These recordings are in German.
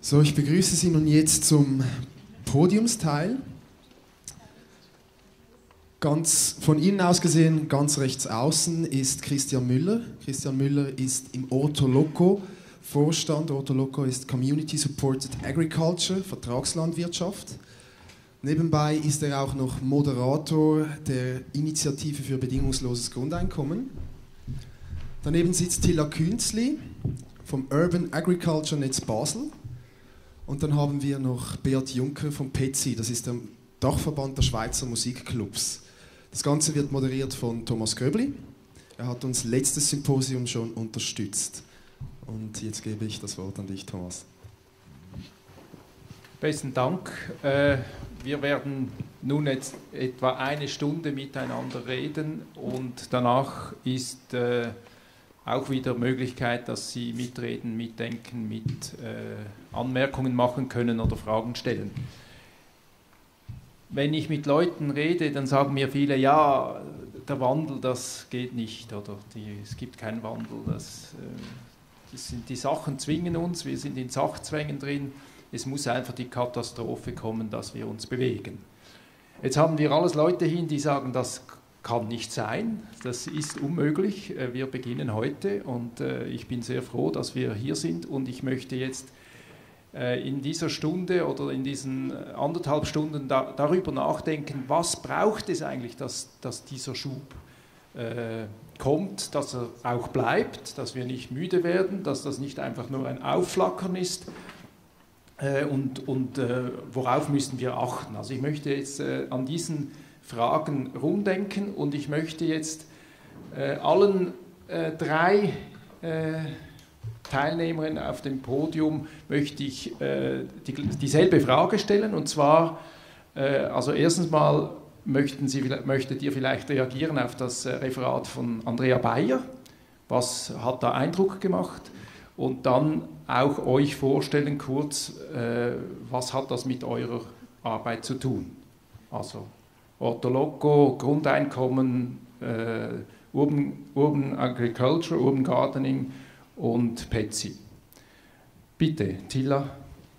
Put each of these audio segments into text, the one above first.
So, ich begrüße Sie nun jetzt zum Podiumsteil. Ganz von Ihnen aus gesehen, ganz rechts außen, ist Christian Müller. Christian Müller ist im Orto Loco Vorstand. Orto Loco ist Community Supported Agriculture, Vertragslandwirtschaft. Nebenbei ist er auch noch Moderator der Initiative für bedingungsloses Grundeinkommen. Daneben sitzt Tilla Künzli vom Urban Agriculture Netz Basel. Und dann haben wir noch Beat Juncker vom PETSI, das ist der Dachverband der Schweizer Musikclubs. Das Ganze wird moderiert von Thomas Göbli. Er hat uns letztes Symposium schon unterstützt. Und jetzt gebe ich das Wort an dich, Thomas. Besten Dank. Wir werden nun jetzt etwa eine Stunde miteinander reden und danach ist auch wieder Möglichkeit, dass Sie mitreden, mitdenken, mit Anmerkungen machen können oder Fragen stellen. Wenn ich mit Leuten rede, dann sagen mir viele, ja, der Wandel, das geht nicht oder es gibt keinen Wandel. Die Sachen zwingen uns, wir sind in Sachzwängen drin, es muss einfach die Katastrophe kommen, dass wir uns bewegen. Jetzt haben wir alles Leute hin, die sagen, das kann nicht sein, das ist unmöglich, wir beginnen heute und ich bin sehr froh, dass wir hier sind und ich möchte jetzt in dieser Stunde oder in diesen 1,5 Stunden darüber nachdenken, was braucht es eigentlich, dass dieser Schub kommt, dass er auch bleibt, dass wir nicht müde werden, dass das nicht einfach nur ein Aufflackern ist und worauf müssen wir achten. Also ich möchte jetzt an diesen Fragen rumdenken und ich möchte jetzt allen drei Teilnehmerinnen auf dem Podium möchte ich dieselbe Frage stellen und zwar, also erstens mal möchtet ihr vielleicht reagieren auf das Referat von Andrea Bayer, was hat da Eindruck gemacht und dann auch euch vorstellen kurz, was hat das mit eurer Arbeit zu tun, also Orto Loco, Grundeinkommen, Urban Agriculture, Urban Gardening und PETSI. Bitte, Tilla.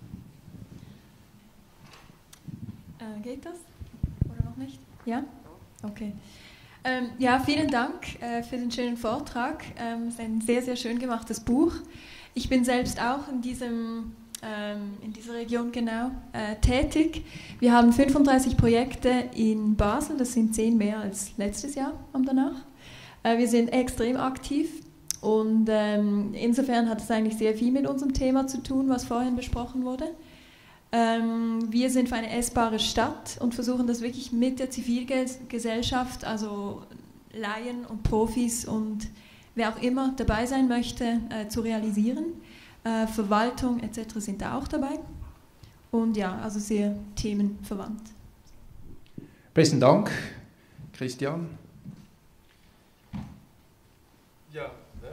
Geht das? Oder noch nicht? Ja? Okay. Ja, vielen Dank für den schönen Vortrag. Es ist ein sehr, sehr schön gemachtes Buch. Ich bin selbst auch in dieser Region genau tätig. Wir haben 35 Projekte in Basel, das sind 10 mehr als letztes Jahr und danach. Wir sind extrem aktiv und insofern hat es eigentlich sehr viel mit unserem Thema zu tun, was vorhin besprochen wurde. Wir sind für eine essbare Stadt und versuchen das wirklich mit der Zivilgesellschaft, also Laien und Profis und wer auch immer dabei sein möchte, zu realisieren. Verwaltung etc. sind da auch dabei und ja, also sehr themenverwandt. Besten Dank, Christian. Ja,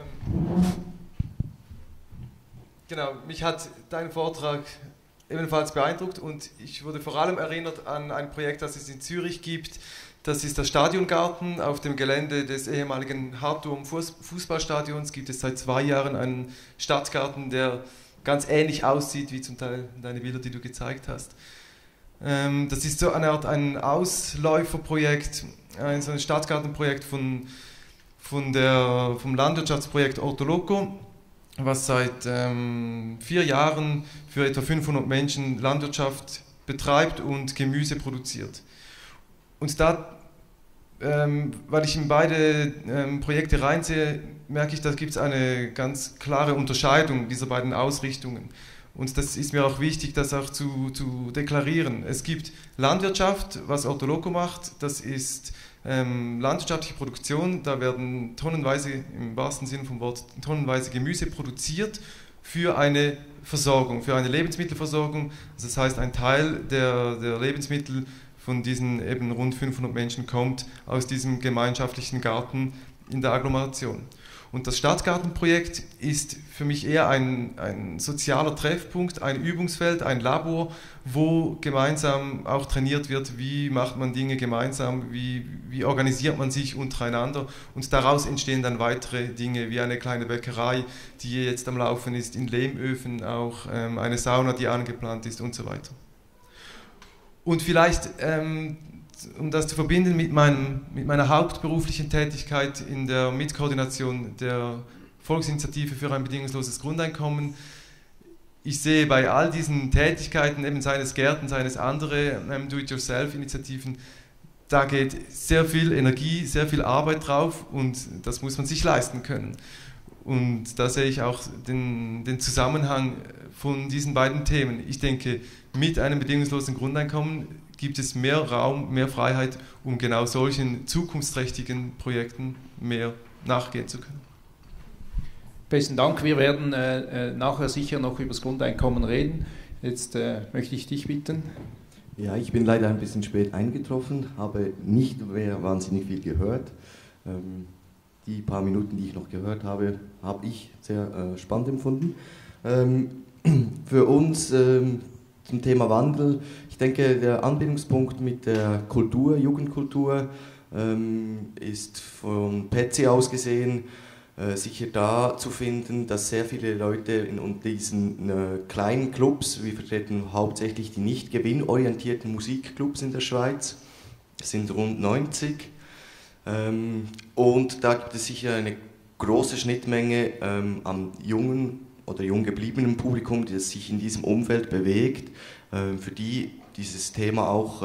genau, mich hat dein Vortrag ebenfalls beeindruckt und ich wurde vor allem erinnert an ein Projekt, das es in Zürich gibt. Das ist der Stadiongarten. Auf dem Gelände des ehemaligen Hartturm-Fußballstadions gibt es seit 2 Jahren einen Stadtgarten, der ganz ähnlich aussieht wie zum Teil deine Bilder, die du gezeigt hast. Das ist so eine Art ein Ausläuferprojekt, so ein Stadtgartenprojekt vom Landwirtschaftsprojekt Orto Loco, was seit 4 Jahren für etwa 500 Menschen Landwirtschaft betreibt und Gemüse produziert. Und da, weil ich in beide Projekte reinsehe, merke ich, da gibt es eine ganz klare Unterscheidung dieser beiden Ausrichtungen. Und das ist mir auch wichtig, das auch zu deklarieren. Es gibt Landwirtschaft, was Orto Loco macht, das ist landwirtschaftliche Produktion, da werden tonnenweise, im wahrsten Sinne vom Wort, tonnenweise Gemüse produziert für eine Versorgung, für eine Lebensmittelversorgung. Also das heißt, ein Teil der Lebensmittel von diesen eben rund 500 Menschen kommt aus diesem gemeinschaftlichen Garten in der Agglomeration. Und das Stadtgartenprojekt ist für mich eher ein sozialer Treffpunkt, ein Übungsfeld, ein Labor, wo gemeinsam auch trainiert wird, wie macht man Dinge gemeinsam, wie organisiert man sich untereinander, und daraus entstehen dann weitere Dinge, wie eine kleine Bäckerei, die jetzt am Laufen ist, in Lehmöfen auch, eine Sauna, die angeplant ist und so weiter. Und vielleicht, um das zu verbinden mit meiner hauptberuflichen Tätigkeit in der Mitkoordination der Volksinitiative für ein bedingungsloses Grundeinkommen, ich sehe bei all diesen Tätigkeiten, eben seines Gärten, seines andere Do-it-yourself-Initiativen, da geht sehr viel Energie, sehr viel Arbeit drauf, und das muss man sich leisten können. Und da sehe ich auch den Zusammenhang von diesen beiden Themen. Ich denke, mit einem bedingungslosen Grundeinkommen gibt es mehr Raum, mehr Freiheit, um genau solchen zukunftsträchtigen Projekten mehr nachgehen zu können. Besten Dank. Wir werden nachher sicher noch über das Grundeinkommen reden. Jetzt möchte ich dich bitten. Ja, ich bin leider ein bisschen spät eingetroffen, habe nicht mehr wahnsinnig viel gehört. Die paar Minuten, die ich noch gehört habe, habe ich sehr spannend empfunden. Für uns zum Thema Wandel, ich denke, der Anbindungspunkt mit der Kultur, Jugendkultur, ist von Petsy aus gesehen sicher da zu finden, dass sehr viele Leute in diesen kleinen Clubs, wir vertreten hauptsächlich die nicht gewinnorientierten Musikclubs in der Schweiz, es sind rund 90, und da gibt es sicher eine große Schnittmenge an jungen oder jung gebliebenem Publikum, das sich in diesem Umfeld bewegt, für die dieses Thema auch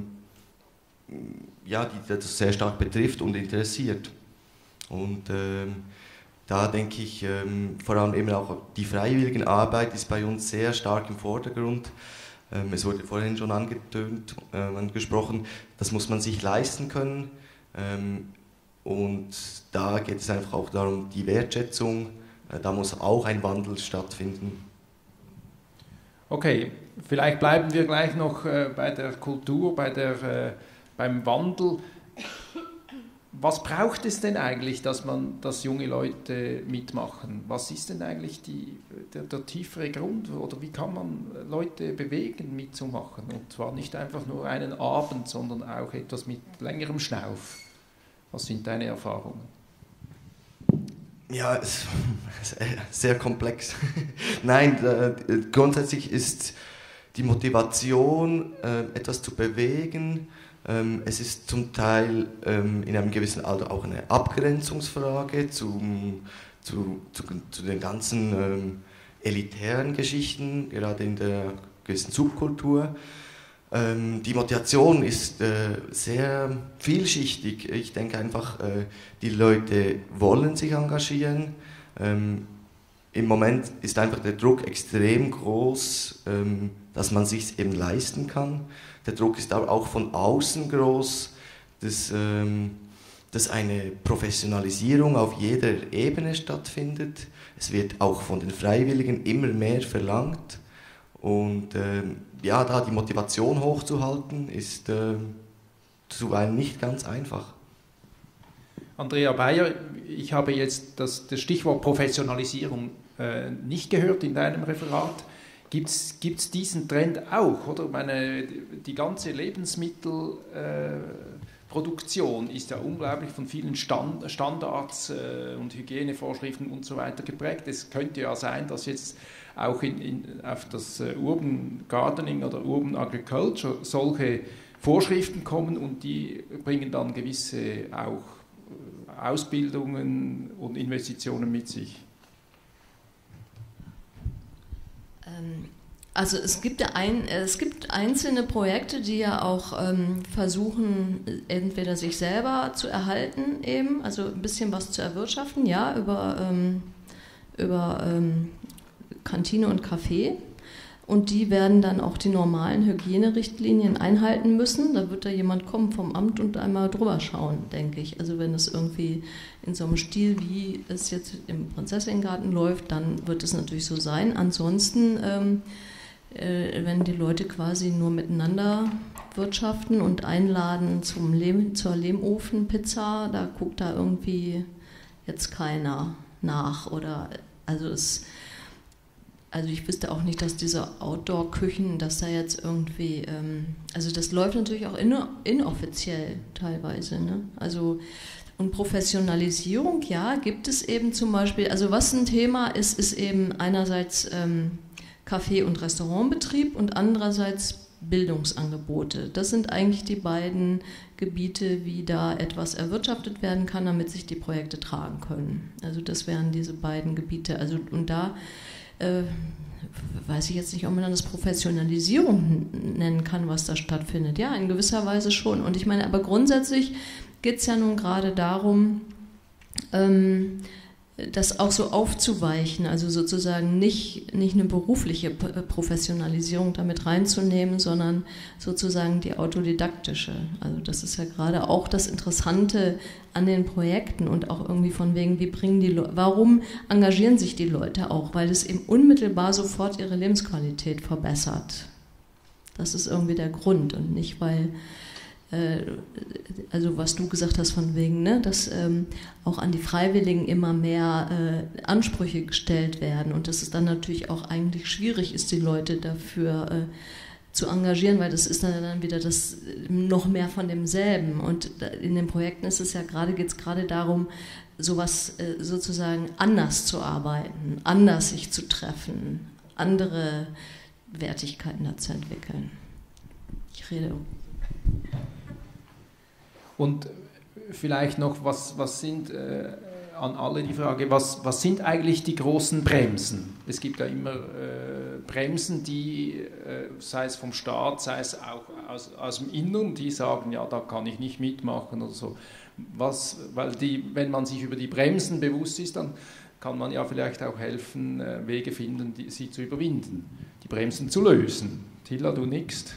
ja, die das sehr stark betrifft und interessiert. Und da denke ich, vor allem eben auch die Freiwilligenarbeit ist bei uns sehr stark im Vordergrund. Es wurde vorhin schon angesprochen, das muss man sich leisten können. Und da geht es einfach auch darum, die Wertschätzung, da muss auch ein Wandel stattfinden. Okay, vielleicht bleiben wir gleich noch bei der Kultur, beim Wandel. Was braucht es denn eigentlich, dass junge Leute mitmachen? Was ist denn eigentlich der tiefere Grund, oder wie kann man Leute bewegen, mitzumachen? Und zwar nicht einfach nur einen Abend, sondern auch etwas mit längerem Schnauf. Was sind deine Erfahrungen? Ja, es ist sehr komplex. Nein, grundsätzlich ist die Motivation, etwas zu bewegen. Es ist zum Teil in einem gewissen Alter auch eine Abgrenzungsfrage zu den ganzen elitären Geschichten, gerade in der gewissen Subkultur. Die Motivation ist sehr vielschichtig. Ich denke einfach, die Leute wollen sich engagieren. Im Moment ist einfach der Druck extrem groß, dass man es sich eben leisten kann. Der Druck ist aber auch von außen groß, dass eine Professionalisierung auf jeder Ebene stattfindet. Es wird auch von den Freiwilligen immer mehr verlangt. Und ja, da die Motivation hochzuhalten, ist zuweilen nicht ganz einfach. Andrea Beyer, ich habe jetzt das Stichwort Professionalisierung nicht gehört in deinem Referat. Gibt's diesen Trend auch, oder? Ich meine, die ganze Lebensmittelproduktion ist ja unglaublich von vielen Standards und Hygienevorschriften und so weiter geprägt. Es könnte ja sein, dass jetzt auch auf das Urban Gardening oder Urban Agriculture solche Vorschriften kommen, und die bringen dann gewisse auch Ausbildungen und Investitionen mit sich. Also es gibt einzelne Projekte, die ja auch versuchen, entweder sich selber zu erhalten, eben, also ein bisschen was zu erwirtschaften, ja, über Kantine und Café. Und die werden dann auch die normalen Hygienerichtlinien einhalten müssen. Da wird da jemand kommen vom Amt und einmal drüber schauen, denke ich. Also wenn es irgendwie in so einem Stil, wie es jetzt im Prinzessinnengarten läuft, dann wird es natürlich so sein. Ansonsten wenn die Leute quasi nur miteinander wirtschaften und einladen zur Lehmofenpizza, da guckt da irgendwie jetzt keiner nach. Oder also ich wüsste auch nicht, dass diese Outdoor-Küchen, dass da jetzt irgendwie, also das läuft natürlich auch inoffiziell teilweise, ne? Also und Professionalisierung, ja, gibt es eben zum Beispiel, also was ein Thema ist, ist eben einerseits Café- und Restaurantbetrieb und andererseits Bildungsangebote. Das sind eigentlich die beiden Gebiete, wie da etwas erwirtschaftet werden kann, damit sich die Projekte tragen können. Also das wären diese beiden Gebiete. Also und da weiß ich jetzt nicht, ob man das Professionalisierung nennen kann, was da stattfindet. Ja, in gewisser Weise schon. Und ich meine, aber grundsätzlich geht es ja nun gerade darum, das auch so aufzuweichen, also sozusagen nicht eine berufliche Professionalisierung damit reinzunehmen, sondern sozusagen die autodidaktische. Also das ist ja gerade auch das Interessante an den Projekten und auch irgendwie von wegen, warum engagieren sich die Leute auch? Weil es eben unmittelbar sofort ihre Lebensqualität verbessert. Das ist irgendwie der Grund und nicht, weil also was du gesagt hast von wegen, ne, dass auch an die Freiwilligen immer mehr Ansprüche gestellt werden und dass es dann natürlich auch eigentlich schwierig ist, die Leute dafür zu engagieren, weil das ist dann wieder das noch mehr von demselben. Und in den Projekten ist es ja geht es gerade darum, sowas sozusagen anders zu arbeiten, anders sich zu treffen, andere Wertigkeiten da zu entwickeln. Ich rede. Und vielleicht noch, was sind an alle die Frage, was sind eigentlich die großen Bremsen? Es gibt ja immer Bremsen, die, sei es vom Staat, sei es auch aus dem Innern, die sagen, ja, da kann ich nicht mitmachen oder so. Wenn man sich über die Bremsen bewusst ist, dann kann man ja vielleicht auch helfen, Wege finden, sie zu überwinden, die Bremsen zu lösen. Tilla, du nickst.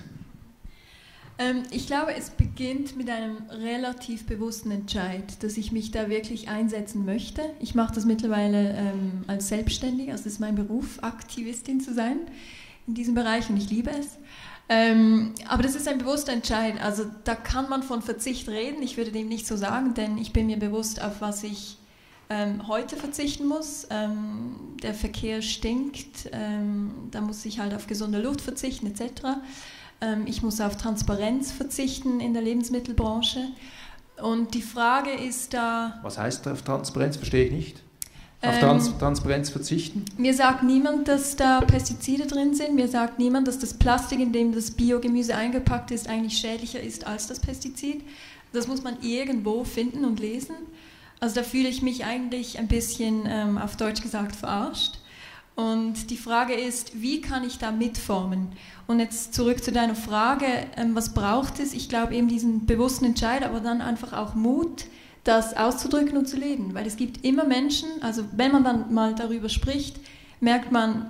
Ich glaube, es beginnt mit einem relativ bewussten Entscheid, dass ich mich da wirklich einsetzen möchte. Ich mache das mittlerweile als Selbstständige, also das ist mein Beruf, Aktivistin zu sein in diesem Bereich und ich liebe es. Aber das ist ein bewusster Entscheid, also da kann man von Verzicht reden, ich würde dem nicht so sagen, denn ich bin mir bewusst, auf was ich heute verzichten muss. Der Verkehr stinkt, da muss ich halt auf gesunde Luft verzichten etc. Ich muss auf Transparenz verzichten in der Lebensmittelbranche. Und die Frage ist da... Was heißt auf Transparenz? Verstehe ich nicht. Auf Transparenz verzichten? Mir sagt niemand, dass da Pestizide drin sind. Mir sagt niemand, dass das Plastik, in dem das Biogemüse eingepackt ist, eigentlich schädlicher ist als das Pestizid. Das muss man irgendwo finden und lesen. Also da fühle ich mich eigentlich ein bisschen, auf Deutsch gesagt, verarscht. Und die Frage ist, wie kann ich da mitformen? Und jetzt zurück zu deiner Frage, was braucht es? Ich glaube eben diesen bewussten Entscheid, aber dann einfach auch Mut, das auszudrücken und zu leben. Weil es gibt immer Menschen, also wenn man dann mal darüber spricht, merkt man,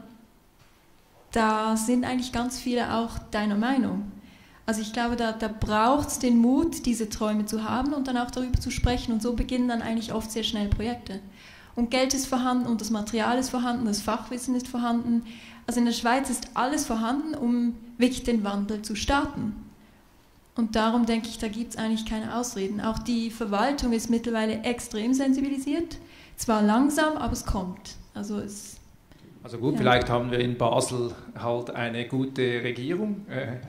da sind eigentlich ganz viele auch deiner Meinung. Also ich glaube, da braucht es den Mut, diese Träume zu haben und dann auch darüber zu sprechen. Und so beginnen dann eigentlich oft sehr schnell Projekte. Und Geld ist vorhanden und das Material ist vorhanden, das Fachwissen ist vorhanden. Also in der Schweiz ist alles vorhanden, um wirklich den Wandel zu starten. Und darum denke ich, da gibt es eigentlich keine Ausreden. Auch die Verwaltung ist mittlerweile extrem sensibilisiert. Zwar langsam, aber es kommt. Also gut, ja. Vielleicht haben wir in Basel halt eine gute Regierung.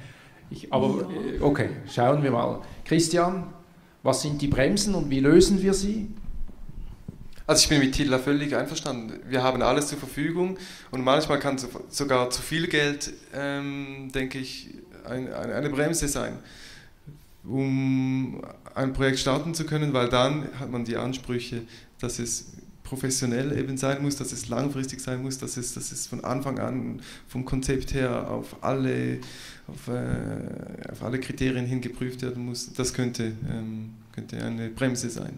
Okay, schauen wir mal. Christian, was sind die Bremsen und wie lösen wir sie? Also ich bin mit Tilla völlig einverstanden. Wir haben alles zur Verfügung und manchmal kann sogar zu viel Geld, denke ich, eine Bremse sein, um ein Projekt starten zu können, weil dann hat man die Ansprüche, dass es professionell eben sein muss, dass es langfristig sein muss, dass es von Anfang an vom Konzept her auf alle Kriterien hin geprüft werden muss. Das könnte eine Bremse sein.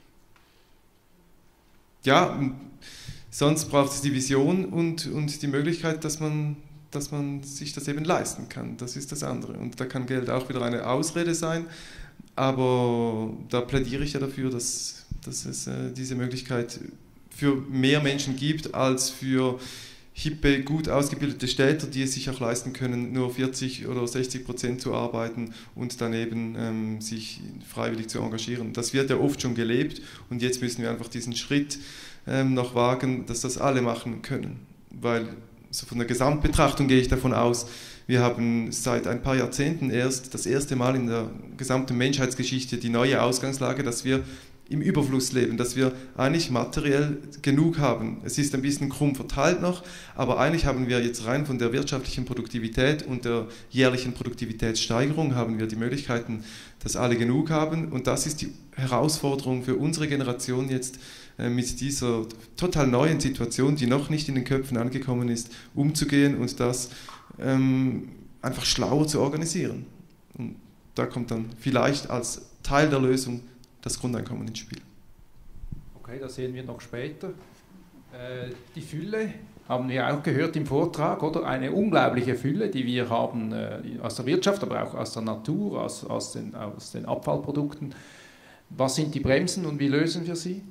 Ja, sonst braucht es die Vision und die Möglichkeit, dass man sich das eben leisten kann. Das ist das andere. Und da kann Geld auch wieder eine Ausrede sein, aber da plädiere ich ja dafür, dass es diese Möglichkeit für mehr Menschen gibt als für hippe, gut ausgebildete Städter, die es sich auch leisten können, nur 40 oder 60% zu arbeiten und daneben sich freiwillig zu engagieren. Das wird ja oft schon gelebt und jetzt müssen wir einfach diesen Schritt noch wagen, dass das alle machen können. Weil so von der Gesamtbetrachtung gehe ich davon aus, wir haben seit ein paar Jahrzehnten erst das erste Mal in der gesamten Menschheitsgeschichte die neue Ausgangslage, dass wir im Überfluss leben, dass wir eigentlich materiell genug haben. Es ist ein bisschen krumm verteilt noch, aber eigentlich haben wir jetzt rein von der wirtschaftlichen Produktivität und der jährlichen Produktivitätssteigerung haben wir die Möglichkeiten, dass alle genug haben, und das ist die Herausforderung für unsere Generation jetzt mit dieser total neuen Situation, die noch nicht in den Köpfen angekommen ist, umzugehen und das einfach schlauer zu organisieren. Und da kommt dann vielleicht als Teil der Lösung das Grundeinkommen ins Spiel. Okay, das sehen wir noch später. Die Fülle haben wir auch gehört im Vortrag, oder? Eine unglaubliche Fülle, die wir haben aus der Wirtschaft, aber auch aus der Natur, aus den Abfallprodukten. Was sind die Bremsen und wie lösen wir sie?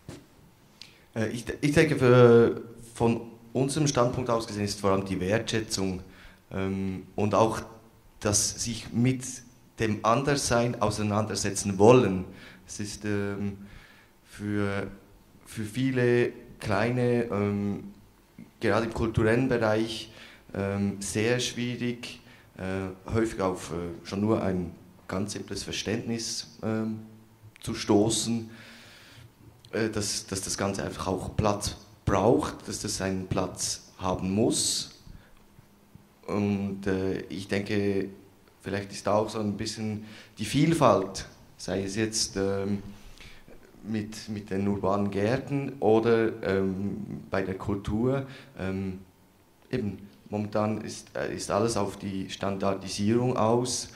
Ich denke, von unserem Standpunkt aus gesehen ist vor allem die Wertschätzung und auch das sich mit dem Anderssein auseinandersetzen wollen. Es ist für viele Kleine, gerade im kulturellen Bereich, sehr schwierig, häufig auf schon nur ein ganz simples Verständnis zu stoßen, dass das Ganze einfach auch Platz braucht, dass das einen Platz haben muss. Und ich denke, vielleicht ist da auch so ein bisschen die Vielfalt, sei es jetzt mit den urbanen Gärten oder bei der Kultur. Eben, momentan ist alles auf die Standardisierung aus.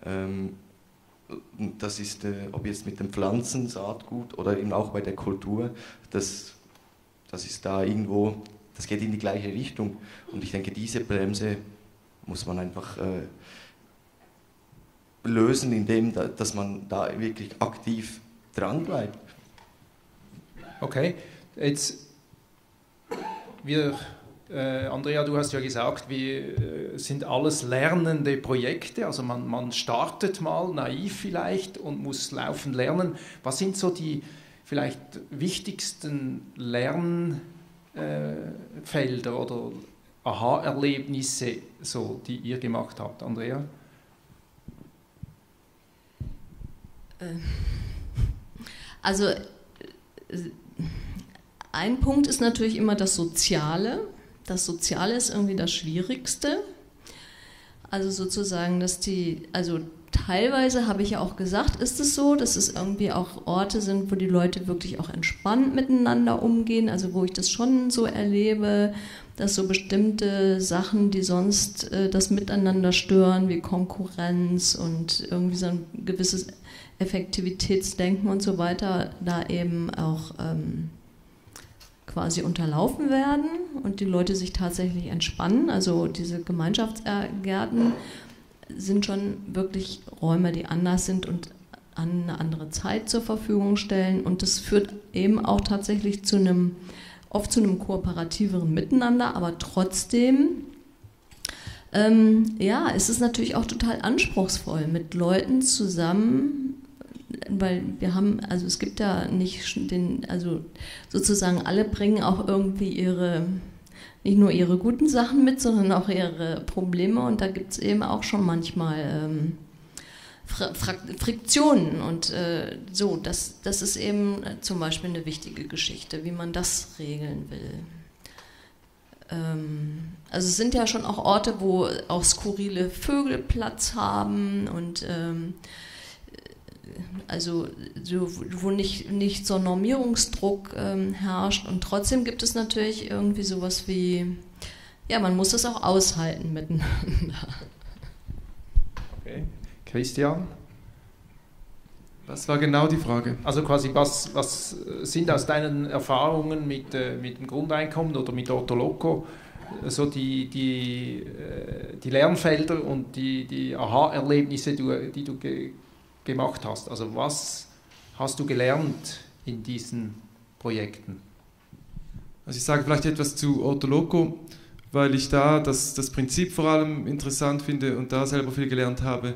Das ist, ob jetzt mit dem Pflanzen, Saatgut oder eben auch bei der Kultur, das ist da irgendwo, das geht in die gleiche Richtung. Und ich denke, diese Bremse muss man einfach lösen, indem dass man da wirklich aktiv dran bleibt. Okay, jetzt Andrea, du hast ja gesagt, wir sind alles lernende Projekte, also man startet mal naiv vielleicht und muss laufend lernen. Was sind so die vielleicht wichtigsten Lernfelder oder Aha-Erlebnisse, so, die ihr gemacht habt, Andrea? Also ein Punkt ist natürlich immer das Soziale. Das Soziale ist irgendwie das Schwierigste. Also sozusagen, also teilweise habe ich ja auch gesagt, ist es so, dass es irgendwie auch Orte sind, wo die Leute wirklich auch entspannt miteinander umgehen, also wo ich das schon so erlebe, dass so bestimmte Sachen, die sonst das Miteinander stören, wie Konkurrenz und irgendwie so ein gewisses Effektivitätsdenken und so weiter, da eben auch quasi unterlaufen werden und die Leute sich tatsächlich entspannen. Also diese Gemeinschaftsgärten sind schon wirklich Räume, die anders sind und eine andere Zeit zur Verfügung stellen, und das führt eben auch tatsächlich oft zu einem kooperativeren Miteinander, aber trotzdem es ist natürlich auch total anspruchsvoll, mit Leuten zusammen, weil es gibt ja nicht sozusagen alle bringen auch irgendwie nicht nur ihre guten Sachen mit, sondern auch ihre Probleme, und da gibt es eben auch schon manchmal Friktionen und das ist eben zum Beispiel eine wichtige Geschichte, wie man das regeln will. Also es sind ja schon auch Orte, wo auch skurrile Vögel Platz haben und wo nicht so Normierungsdruck herrscht, und trotzdem gibt es natürlich irgendwie sowas wie, ja, man muss das auch aushalten miteinander. Okay. Christian? Was war genau die Frage? Also quasi, was sind aus deinen Erfahrungen mit dem Grundeinkommen oder mit Orto Loco so die Lernfelder und die Aha-Erlebnisse, die du gemacht hast? Also was hast du gelernt in diesen Projekten? Also ich sage vielleicht etwas zu Ortoloco, weil ich da das Prinzip vor allem interessant finde und da selber viel gelernt habe,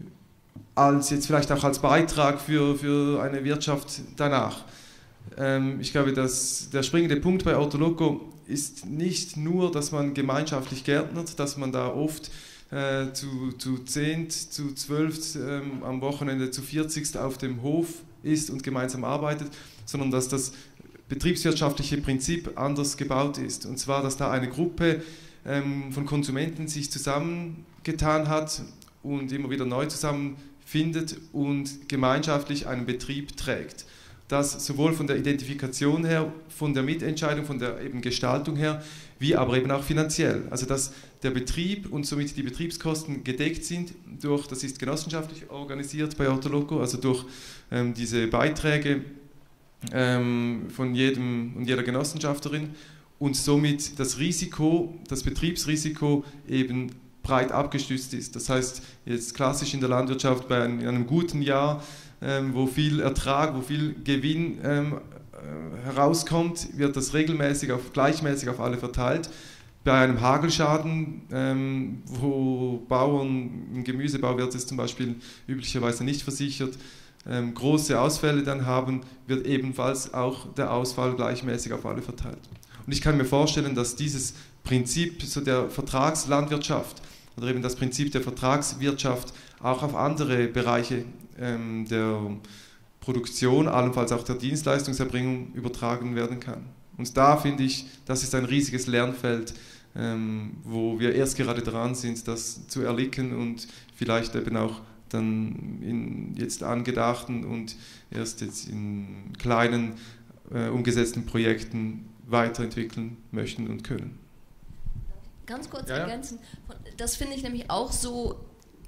als jetzt vielleicht auch als Beitrag für eine Wirtschaft danach. Ich glaube, dass der springende Punkt bei Ortoloco ist nicht nur, dass man gemeinschaftlich gärtnert, dass man da oft zu 10, zu 12, am Wochenende zu 40 auf dem Hof ist und gemeinsam arbeitet, sondern dass das betriebswirtschaftliche Prinzip anders gebaut ist. Und zwar, dass da eine Gruppe von Konsumenten sich zusammengetan hat und immer wieder neu zusammenfindet und gemeinschaftlich einen Betrieb trägt. Das sowohl von der Identifikation her, von der Mitentscheidung, von der eben Gestaltung her, wie aber eben auch finanziell. Also dass der Betrieb und somit die Betriebskosten gedeckt sind durch, das ist genossenschaftlich organisiert bei Ortoloco, also durch diese Beiträge von jedem und jeder Genossenschafterin und somit das Risiko, das Betriebsrisiko eben breit abgestützt ist. Das heißt, jetzt klassisch in der Landwirtschaft bei einem guten Jahr, wo viel Ertrag, wo viel Gewinn herauskommt, wird das regelmäßig, gleichmäßig auf alle verteilt. Bei einem Hagelschaden, wo Bauern, im Gemüsebau wird es zum Beispiel üblicherweise nicht versichert, große Ausfälle dann haben, wird ebenfalls auch der Ausfall gleichmäßig auf alle verteilt. Und ich kann mir vorstellen, dass dieses Prinzip so der Vertragslandwirtschaft oder eben das Prinzip der Vertragswirtschaft auch auf andere Bereiche der Produktion, allenfalls auch der Dienstleistungserbringung übertragen werden kann. Und da finde ich, das ist ein riesiges Lernfeld, wo wir erst gerade dran sind, das zu erlicken und vielleicht eben auch dann in jetzt angedachten und erst jetzt in kleinen umgesetzten Projekten weiterentwickeln möchten und können. Ganz kurz ergänzen, das finde ich nämlich auch so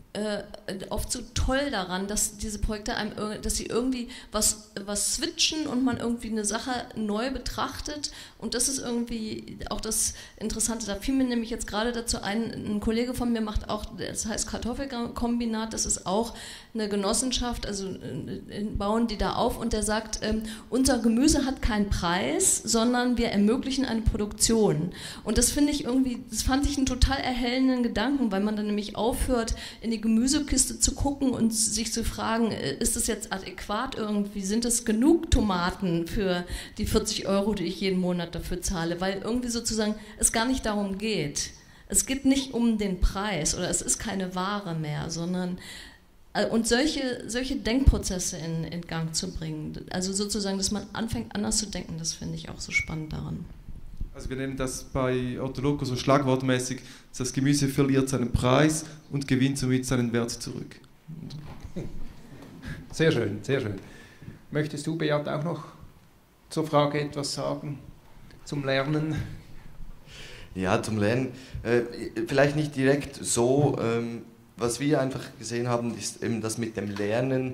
oft so toll daran, dass diese Projekte einem, dass sie irgendwie was switchen und man irgendwie eine Sache neu betrachtet und das ist irgendwie auch das Interessante. Da fiel mir nämlich jetzt gerade dazu ein Kollege von mir macht auch, das heißt Kartoffelkombinat, das ist auch eine Genossenschaft, also bauen die da auf und der sagt, unser Gemüse hat keinen Preis, sondern wir ermöglichen eine Produktion und das finde ich irgendwie, das fand ich einen total erhellenden Gedanken, weil man dann nämlich aufhört, in die Gemüsekiste zu gucken und sich zu fragen, ist das jetzt adäquat irgendwie, sind es genug Tomaten für die 40 €, die ich jeden Monat dafür zahle, weil irgendwie sozusagen es gar nicht darum geht. Es geht nicht um den Preis oder es ist keine Ware mehr, sondern und solche Denkprozesse in Gang zu bringen, also sozusagen, dass man anfängt anders zu denken, das finde ich auch so spannend daran. Also wir nennen das bei Ortoloco so schlagwortmäßig, das Gemüse verliert seinen Preis und gewinnt somit seinen Wert zurück. Sehr schön, sehr schön. Möchtest du, Beat, auch noch zur Frage etwas sagen, zum Lernen? Ja, zum Lernen. Vielleicht nicht direkt so. Was wir einfach gesehen haben, ist eben das mit dem Lernen,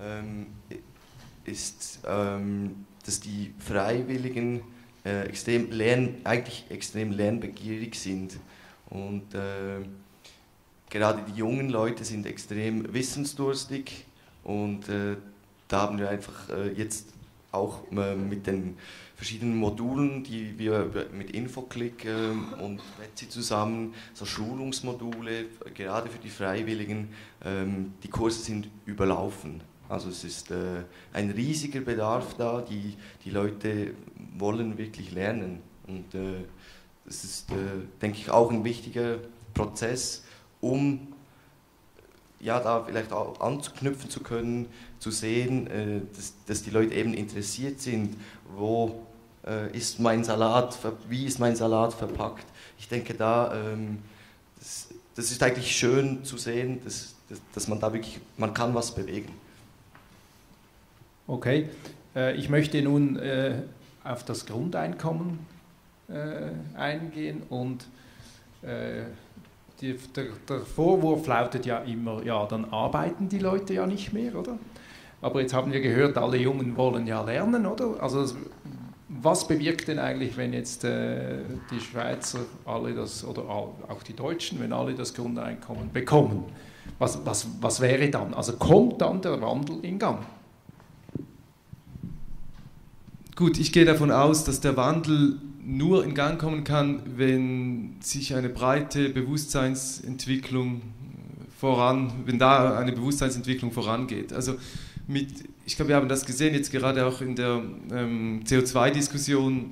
ist, dass die Freiwilligen extrem lernbegierig sind und gerade die jungen Leute sind extrem wissensdurstig und da haben wir einfach jetzt auch mit den verschiedenen Modulen, die wir mit Infoclick und Betsy zusammen, so Schulungsmodule, gerade für die Freiwilligen, die Kurse sind überlaufen. Also es ist ein riesiger Bedarf da, die Leute wollen wirklich lernen und das ist, denke ich, auch ein wichtiger Prozess, um ja, da vielleicht auch anzuknüpfen zu können, zu sehen, dass die Leute eben interessiert sind, ist mein Salat, wie ist mein Salat verpackt. Ich denke, das ist eigentlich schön zu sehen, dass man da wirklich, man kann was bewegen. Okay, ich möchte nun auf das Grundeinkommen eingehen und der Vorwurf lautet ja immer, ja, dann arbeiten die Leute ja nicht mehr, oder? Aber jetzt haben wir gehört, alle Jungen wollen ja lernen, oder? Also was bewirkt denn eigentlich, wenn jetzt die Schweizer alle das, oder auch die Deutschen, wenn alle das Grundeinkommen bekommen? Was wäre dann? Also kommt dann der Wandel in Gang? Gut, ich gehe davon aus, dass der Wandel nur in Gang kommen kann, wenn sich eine breite Bewusstseinsentwicklung wenn da eine Bewusstseinsentwicklung vorangeht. Also ich glaube, wir haben das gesehen, jetzt gerade auch in der CO2-Diskussion,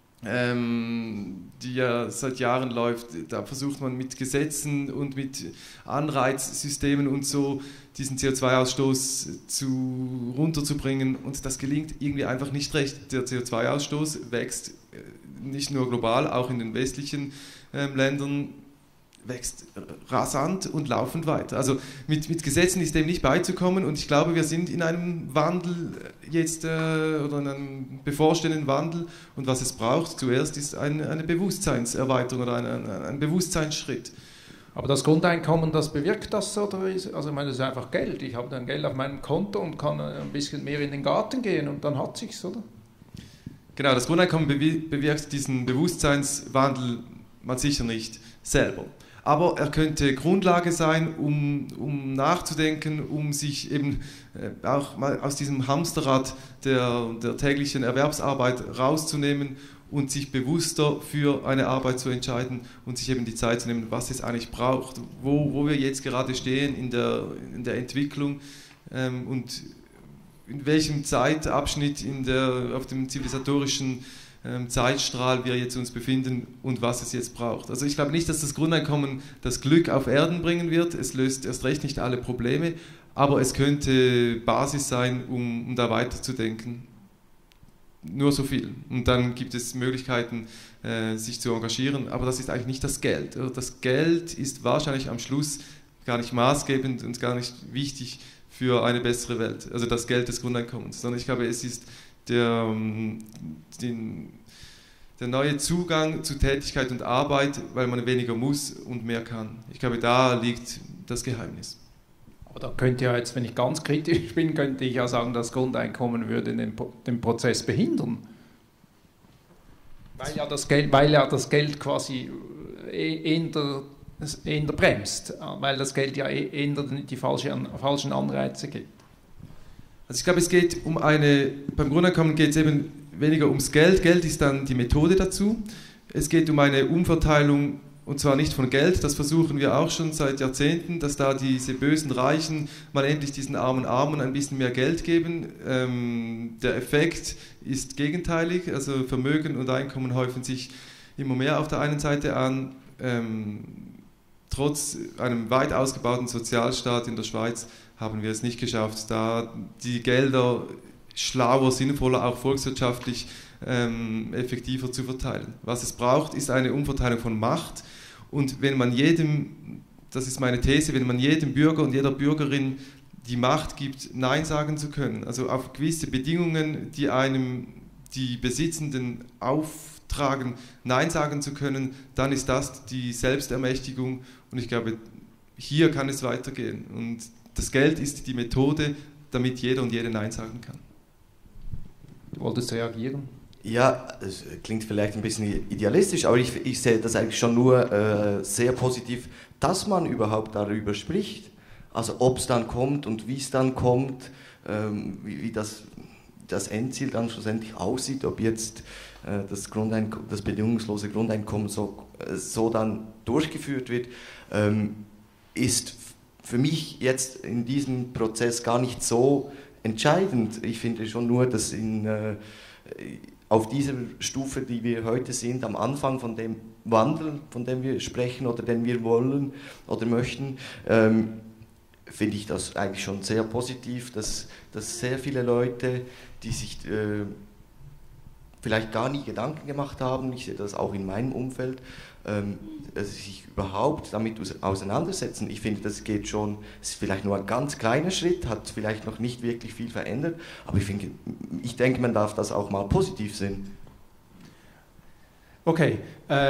die ja seit Jahren läuft. Da versucht man mit Gesetzen und mit Anreizsystemen und so diesen CO2-Ausstoß runterzubringen, und das gelingt irgendwie einfach nicht recht. Der CO2-Ausstoß wächst nicht nur global, auch in den westlichen Ländern wächst rasant und laufend weiter. Also mit Gesetzen ist dem nicht beizukommen, und ich glaube, wir sind in einem Wandel jetzt oder in einem bevorstehenden Wandel, und was es braucht zuerst ist eine Bewusstseinserweiterung oder ein Bewusstseinsschritt. Aber das Grundeinkommen, das bewirkt das, oder also ich meine, das ist einfach Geld. Ich habe dann Geld auf meinem Konto und kann ein bisschen mehr in den Garten gehen und dann hat sich's, oder? Genau, das Grundeinkommen bewirkt diesen Bewusstseinswandel mal sicher nicht selber. Aber er könnte Grundlage sein, um nachzudenken, um sich eben auch mal aus diesem Hamsterrad der täglichen Erwerbsarbeit rauszunehmen und sich bewusster für eine Arbeit zu entscheiden und sich eben die Zeit zu nehmen, was es eigentlich braucht, wo wir jetzt gerade stehen in der Entwicklung und in welchem Zeitabschnitt auf dem zivilisatorischen Zeitstrahl wir jetzt uns befinden und was es jetzt braucht. Also ich glaube nicht, dass das Grundeinkommen das Glück auf Erden bringen wird. Es löst erst recht nicht alle Probleme, aber es könnte Basis sein, um da weiterzudenken. Nur so viel. Und dann gibt es Möglichkeiten, sich zu engagieren, aber das ist eigentlich nicht das Geld. Das Geld ist wahrscheinlich am Schluss gar nicht maßgebend und gar nicht wichtig für eine bessere Welt. Also das Geld des Grundeinkommens, sondern ich glaube, es ist der neue Zugang zu Tätigkeit und Arbeit, weil man weniger muss und mehr kann. Ich glaube, da liegt das Geheimnis. Aber da könnte ja jetzt, wenn ich ganz kritisch bin, könnte ich ja sagen, das Grundeinkommen würde den Prozess behindern. Weil ja das Geld quasi eher bremst, weil das Geld ja eher die falschen Anreize gibt. Also ich glaube, beim Grundeinkommen geht es eben weniger ums Geld. Geld ist dann die Methode dazu. Es geht um eine Umverteilung, und zwar nicht von Geld, das versuchen wir auch schon seit Jahrzehnten, dass da diese bösen Reichen mal endlich diesen armen ein bisschen mehr Geld geben. Der Effekt ist gegenteilig, also Vermögen und Einkommen häufen sich immer mehr auf der einen Seite an. Trotz einem weit ausgebauten Sozialstaat in der Schweiz haben wir es nicht geschafft, da die Gelder schlauer, sinnvoller, auch volkswirtschaftlich effektiver zu verteilen. Was es braucht, ist eine Umverteilung von Macht, und wenn man das ist meine These, wenn man jedem Bürger und jeder Bürgerin die Macht gibt, Nein sagen zu können, also auf gewisse Bedingungen, die einem die Besitzenden auftragen, Nein sagen zu können, dann ist das die Selbstermächtigung, und ich glaube, hier kann es weitergehen, und das Geld ist die Methode, damit jeder und jede Nein sagen kann. Du wolltest reagieren? Ja, es klingt vielleicht ein bisschen idealistisch, aber ich sehe das eigentlich schon nur sehr positiv, dass man überhaupt darüber spricht. Also ob es dann kommt und wie es dann kommt, wie das Endziel dann schlussendlich aussieht, ob jetzt das bedingungslose Grundeinkommen so dann durchgeführt wird, ist für mich jetzt in diesem Prozess gar nicht so entscheidend. Ich finde schon nur, dass auf dieser Stufe, die wir heute sind, am Anfang von dem Wandel, von dem wir sprechen oder den wir wollen oder möchten, finde ich das eigentlich schon sehr positiv, dass sehr viele Leute, die sich vielleicht gar nie Gedanken gemacht haben, ich sehe das auch in meinem Umfeld, sich überhaupt damit auseinandersetzen. Ich finde, das geht schon, es ist vielleicht nur ein ganz kleiner Schritt, hat vielleicht noch nicht wirklich viel verändert, aber ich denke, man darf das auch mal positiv sehen. Okay,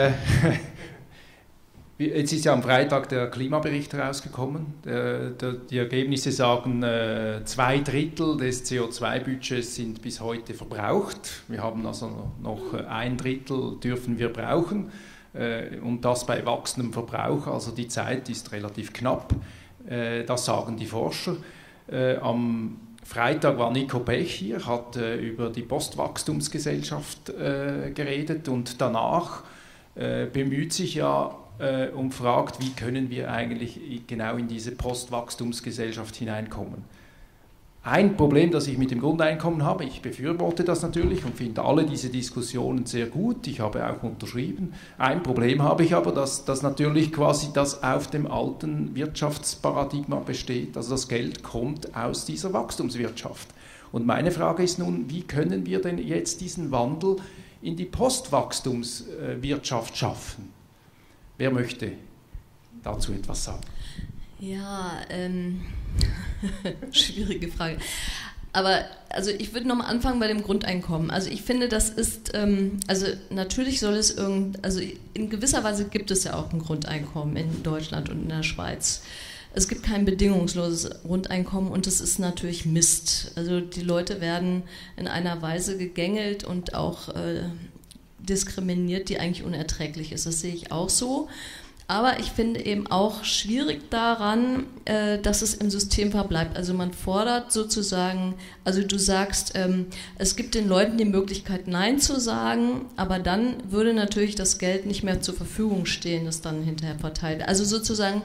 jetzt ist ja am Freitag der Klimabericht herausgekommen. Die Ergebnisse sagen, 2/3 des CO2-Budgets sind bis heute verbraucht. Wir haben also noch 1/3 dürfen wir brauchen. Und das bei wachsendem Verbrauch, also die Zeit ist relativ knapp, das sagen die Forscher. Am Freitag war Nico Pech hier, hat über die Postwachstumsgesellschaft geredet und danach bemüht sich ja und fragt, wie können wir eigentlich genau in diese Postwachstumsgesellschaft hineinkommen. Ein Problem, das ich mit dem Grundeinkommen habe, ich befürworte das natürlich und finde alle diese Diskussionen sehr gut, ich habe auch unterschrieben. Ein Problem habe ich aber, dass natürlich quasi das auf dem alten Wirtschaftsparadigma besteht, also das Geld kommt aus dieser Wachstumswirtschaft. Und meine Frage ist nun, wie können wir denn jetzt diesen Wandel in die Postwachstumswirtschaft schaffen? Wer möchte dazu etwas sagen? Ja, schwierige Frage. Aber also ich würde nochmal anfangen bei dem Grundeinkommen. Also ich finde, das ist, also natürlich soll es also in gewisser Weise gibt es ja auch ein Grundeinkommen in Deutschland und in der Schweiz. Es gibt kein bedingungsloses Grundeinkommen und es ist natürlich Mist. Also die Leute werden in einer Weise gegängelt und auch diskriminiert, die eigentlich unerträglich ist. Das sehe ich auch so. Aber ich finde eben auch schwierig daran, dass es im System verbleibt. Also man fordert sozusagen, also du sagst, es gibt den Leuten die Möglichkeit, Nein zu sagen, aber dann würde natürlich das Geld nicht mehr zur Verfügung stehen, das dann hinterher verteilt. Also sozusagen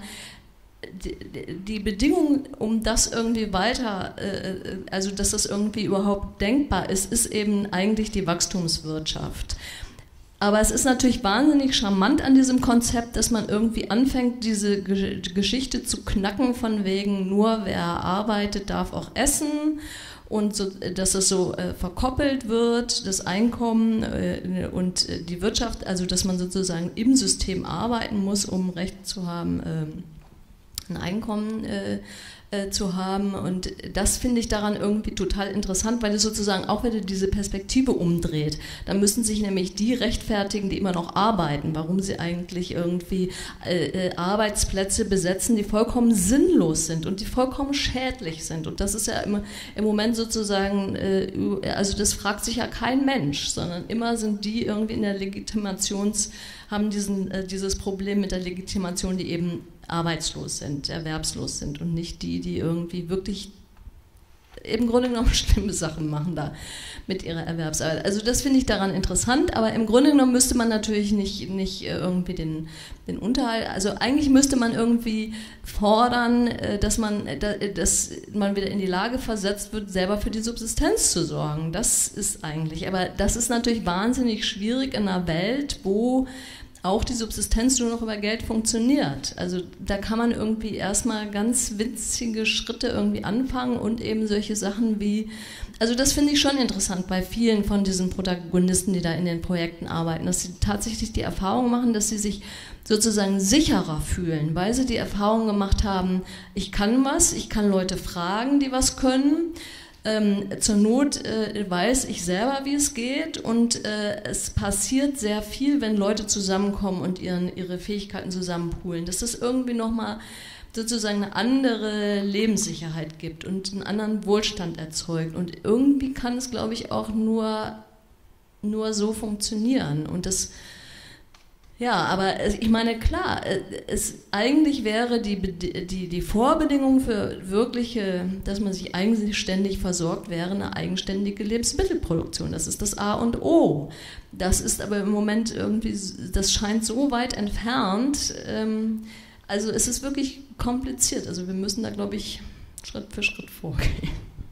die Bedingung, um das irgendwie weiter, also dass das irgendwie überhaupt denkbar ist, ist eben eigentlich die Wachstumswirtschaft. Aber es ist natürlich wahnsinnig charmant an diesem Konzept, dass man irgendwie anfängt, diese Geschichte zu knacken von wegen, nur wer arbeitet, darf auch essen und so, dass es so verkoppelt wird, das Einkommen und die Wirtschaft, also dass man sozusagen im System arbeiten muss, um Recht zu haben, ein Einkommen zu haben, und das finde ich daran irgendwie total interessant, weil es sozusagen auch wieder diese Perspektive umdreht. Da müssen sich nämlich die rechtfertigen, die immer noch arbeiten, warum sie eigentlich irgendwie Arbeitsplätze besetzen, die vollkommen sinnlos sind und die vollkommen schädlich sind, und das ist ja im Moment sozusagen, also das fragt sich ja kein Mensch, sondern immer sind die irgendwie in der haben dieses Problem mit der Legitimation, die eben arbeitslos sind, erwerbslos sind und nicht die irgendwie wirklich im Grunde genommen schlimme Sachen machen da mit ihrer Erwerbsarbeit. Also das finde ich daran interessant, aber im Grunde genommen müsste man natürlich nicht irgendwie den Unterhalt, also eigentlich müsste man irgendwie fordern, dass man wieder in die Lage versetzt wird, selber für die Subsistenz zu sorgen. Das ist eigentlich, aber das ist natürlich wahnsinnig schwierig in einer Welt, wo auch die Subsistenz nur noch über Geld funktioniert. Also da kann man irgendwie erstmal ganz winzige Schritte irgendwie anfangen und eben solche Sachen wie, also das finde ich schon interessant bei vielen von diesen Protagonisten, die da in den Projekten arbeiten, dass sie tatsächlich die Erfahrung machen, dass sie sich sozusagen sicherer fühlen, weil sie die Erfahrung gemacht haben, ich kann Leute fragen, die was können, zur Not weiß ich selber, wie es geht, und es passiert sehr viel, wenn Leute zusammenkommen und ihre Fähigkeiten zusammenpoolen, dass das irgendwie nochmal sozusagen eine andere Lebenssicherheit gibt und einen anderen Wohlstand erzeugt, und irgendwie kann es, glaube ich, auch nur so funktionieren, und das. Ja, aber ich meine, klar, eigentlich wäre die Vorbedingung für wirkliche, dass man sich eigenständig versorgt, wäre eine eigenständige Lebensmittelproduktion. Das ist das A und O. Das ist aber im Moment irgendwie, das scheint so weit entfernt. Also es ist wirklich kompliziert. Also wir müssen da, glaube ich, Schritt für Schritt vorgehen.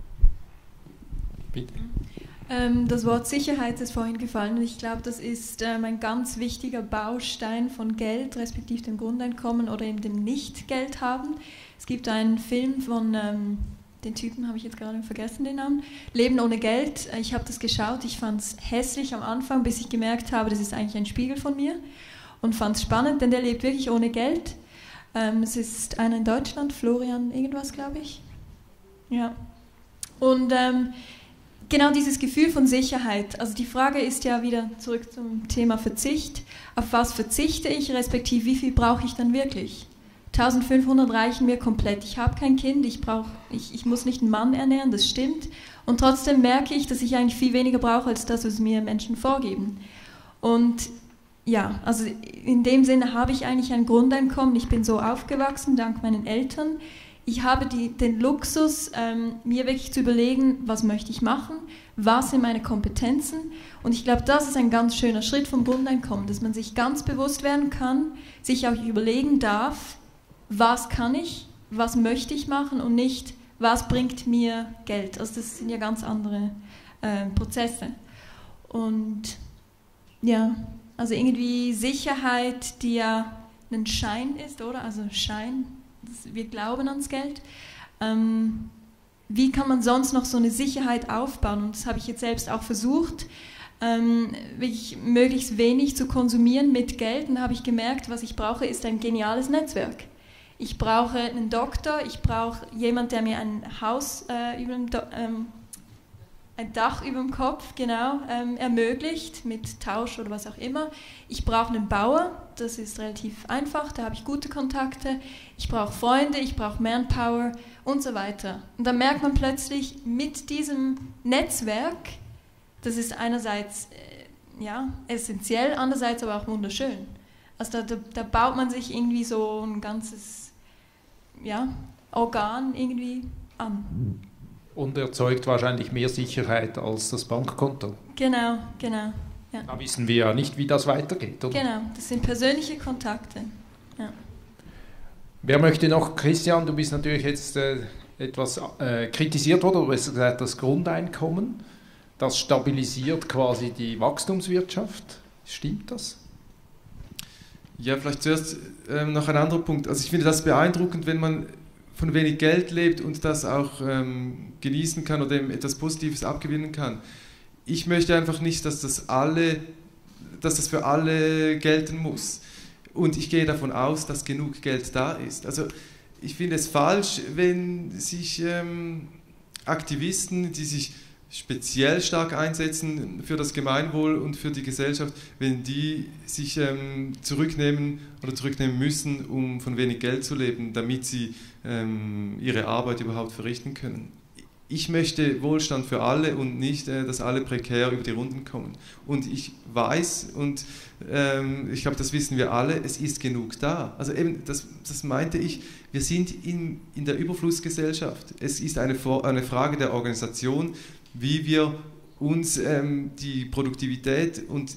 Bitte. Das Wort Sicherheit ist vorhin gefallen, und ich glaube, das ist ein ganz wichtiger Baustein von Geld, respektive dem Grundeinkommen oder eben dem Nicht-Geld haben. Es gibt einen Film von, den Typen habe ich jetzt gerade vergessen, den Namen, Leben ohne Geld. Ich habe das geschaut, ich fand es hässlich am Anfang, bis ich gemerkt habe, das ist eigentlich ein Spiegel von mir, und fand es spannend, denn der lebt wirklich ohne Geld. Es ist einer in Deutschland, Florian irgendwas, glaube ich. Ja. Und genau dieses Gefühl von Sicherheit. Also die Frage ist ja wieder zurück zum Thema Verzicht. Auf was verzichte ich, respektive wie viel brauche ich dann wirklich? 1500 reichen mir komplett. Ich habe kein Kind, ich muss nicht einen Mann ernähren, das stimmt. Und trotzdem merke ich, dass ich eigentlich viel weniger brauche, als das, was mir Menschen vorgeben. Und ja, also in dem Sinne habe ich eigentlich ein Grundeinkommen. Ich bin so aufgewachsen, dank meinen Eltern. Ich habe den Luxus, mir wirklich zu überlegen, was möchte ich machen, was sind meine Kompetenzen. Und ich glaube, das ist ein ganz schöner Schritt vom Grundeinkommen, dass man sich ganz bewusst werden kann, sich auch überlegen darf, was kann ich, was möchte ich machen und nicht, was bringt mir Geld. Also das sind ja ganz andere Prozesse. Und ja, also irgendwie Sicherheit, die ja ein Schein ist, oder? Also Schein, wir glauben ans Geld. Wie kann man sonst noch so eine Sicherheit aufbauen? Und das habe ich jetzt selbst auch versucht, wirklich möglichst wenig zu konsumieren mit Geld. Und da habe ich gemerkt, was ich brauche, ist ein geniales Netzwerk. Ich brauche einen Doktor, ich brauche jemanden, der mir ein Haus ein Dach über dem Kopf, genau, ermöglicht, mit Tausch oder was auch immer. Ich brauche einen Bauer, das ist relativ einfach, da habe ich gute Kontakte. Ich brauche Freunde, ich brauche Manpower und so weiter. Und dann merkt man plötzlich mit diesem Netzwerk, das ist einerseits essentiell, andererseits aber auch wunderschön. Also da baut man sich irgendwie so ein ganzes Organ irgendwie an. Und erzeugt wahrscheinlich mehr Sicherheit als das Bankkonto. Genau. Ja. Da wissen wir ja nicht, wie das weitergeht, oder? Genau, das sind persönliche Kontakte. Ja. Wer möchte noch? Christian, du bist natürlich jetzt etwas kritisiert worden, du hast gesagt, das Grundeinkommen, das stabilisiert quasi die Wachstumswirtschaft. Stimmt das? Ja, vielleicht zuerst noch ein anderer Punkt. Also ich finde das beeindruckend, wenn man von wenig Geld lebt und das auch genießen kann oder eben etwas Positives abgewinnen kann. Ich möchte einfach nicht, dass das für alle gelten muss. Und ich gehe davon aus, dass genug Geld da ist. Also ich finde es falsch, wenn sich Aktivisten, die sich speziell stark einsetzen für das Gemeinwohl und für die Gesellschaft, wenn die sich zurücknehmen müssen, um von wenig Geld zu leben, damit sie ihre Arbeit überhaupt verrichten können. Ich möchte Wohlstand für alle und nicht, dass alle prekär über die Runden kommen. Und ich weiß, und ich glaube, das wissen wir alle, es ist genug da. Also eben, das meinte ich, wir sind in der Überflussgesellschaft. Es ist eine Frage der Organisation, wie wir uns die Produktivität und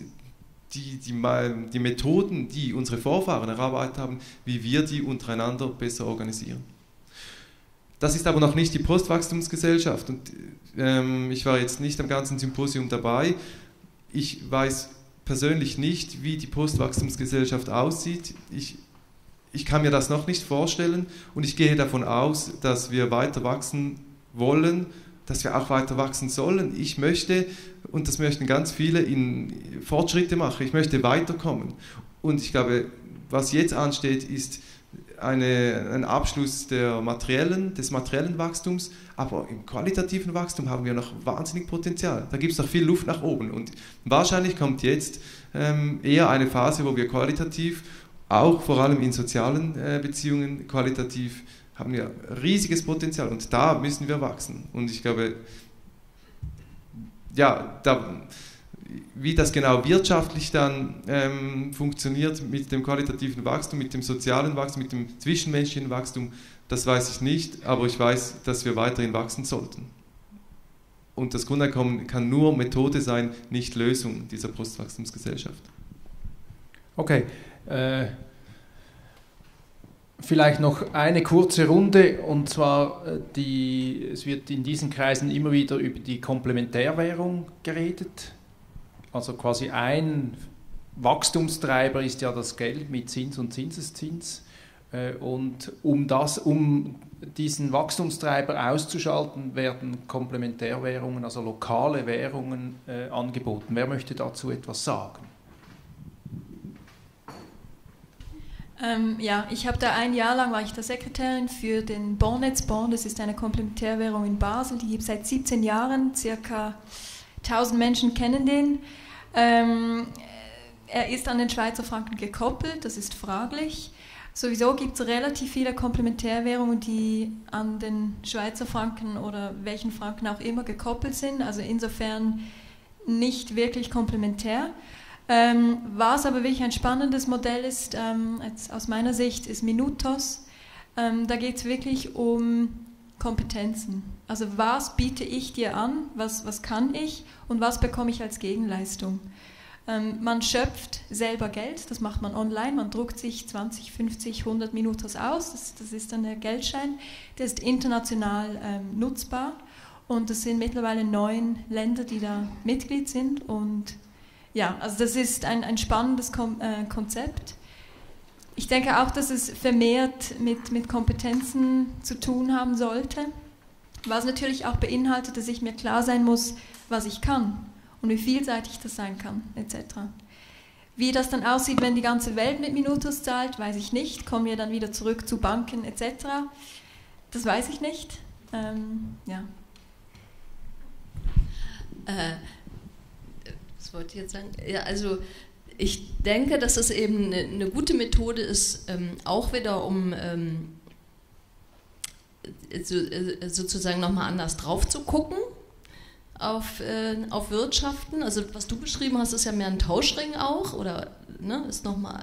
die Methoden, die unsere Vorfahren erarbeitet haben, wie wir die untereinander besser organisieren. Das ist aber noch nicht die Postwachstumsgesellschaft und ich war jetzt nicht am ganzen Symposium dabei. Ich weiß persönlich nicht, wie die Postwachstumsgesellschaft aussieht. Ich kann mir das noch nicht vorstellen und ich gehe davon aus, dass wir weiter wachsen wollen, dass wir auch weiter wachsen sollen. Ich möchte, und das möchten ganz viele, Fortschritte machen. Ich möchte weiterkommen. Und ich glaube, was jetzt ansteht, ist ein Abschluss des materiellen Wachstums, aber im qualitativen Wachstum haben wir noch wahnsinnig Potenzial. Da gibt es noch viel Luft nach oben. Und wahrscheinlich kommt jetzt eher eine Phase, wo wir qualitativ, auch vor allem in sozialen Beziehungen, qualitativ haben wir riesiges Potenzial und da müssen wir wachsen. Und ich glaube, wie das genau wirtschaftlich dann funktioniert mit dem qualitativen Wachstum, mit dem sozialen Wachstum, mit dem zwischenmenschlichen Wachstum, das weiß ich nicht, aber ich weiß, dass wir weiterhin wachsen sollten. Und das Grundeinkommen kann nur Methode sein, nicht Lösung dieser Postwachstumsgesellschaft. Okay. Vielleicht noch eine kurze Runde, und zwar, es wird in diesen Kreisen immer wieder über die Komplementärwährung geredet. Also quasi ein Wachstumstreiber ist ja das Geld mit Zins und Zinseszins. Und um diesen Wachstumstreiber auszuschalten, werden Komplementärwährungen, also lokale Währungen, angeboten. Wer möchte dazu etwas sagen? Ich habe da ein Jahr lang, war ich da Sekretärin für den Bonnetz-Bond, das ist eine Komplementärwährung in Basel, die gibt es seit 17 Jahren, circa 1000 Menschen kennen den. Er ist an den Schweizer Franken gekoppelt, das ist fraglich. Sowieso gibt es relativ viele Komplementärwährungen, die an den Schweizer Franken oder welchen Franken auch immer gekoppelt sind, also insofern nicht wirklich komplementär. Was aber wirklich ein spannendes Modell ist, aus meiner Sicht, ist Minutos. Da geht es wirklich um Kompetenzen. Also was biete ich dir an, was kann ich und was bekomme ich als Gegenleistung. Man schöpft selber Geld, das macht man online, man druckt sich 20, 50, 100 Minutos aus, das ist dann der Geldschein, der ist international nutzbar und es sind mittlerweile 9 Länder, die da Mitglied sind und ja, also das ist ein spannendes Konzept. Ich denke auch, dass es vermehrt mit Kompetenzen zu tun haben sollte, was natürlich auch beinhaltet, dass ich mir klar sein muss, was ich kann und wie vielseitig das sein kann, etc. Wie das dann aussieht, wenn die ganze Welt mit Minutos zahlt, weiß ich nicht. Kommen wir dann wieder zurück zu Banken, etc. Das weiß ich nicht. Ja. Was wollte ich jetzt sagen? Ja, also ich denke, dass es eben eine gute Methode ist, auch wieder um sozusagen nochmal anders drauf zu gucken auf Wirtschaften. Also was du beschrieben hast, ist ja mehr ein Tauschring auch, oder ne, ist nochmal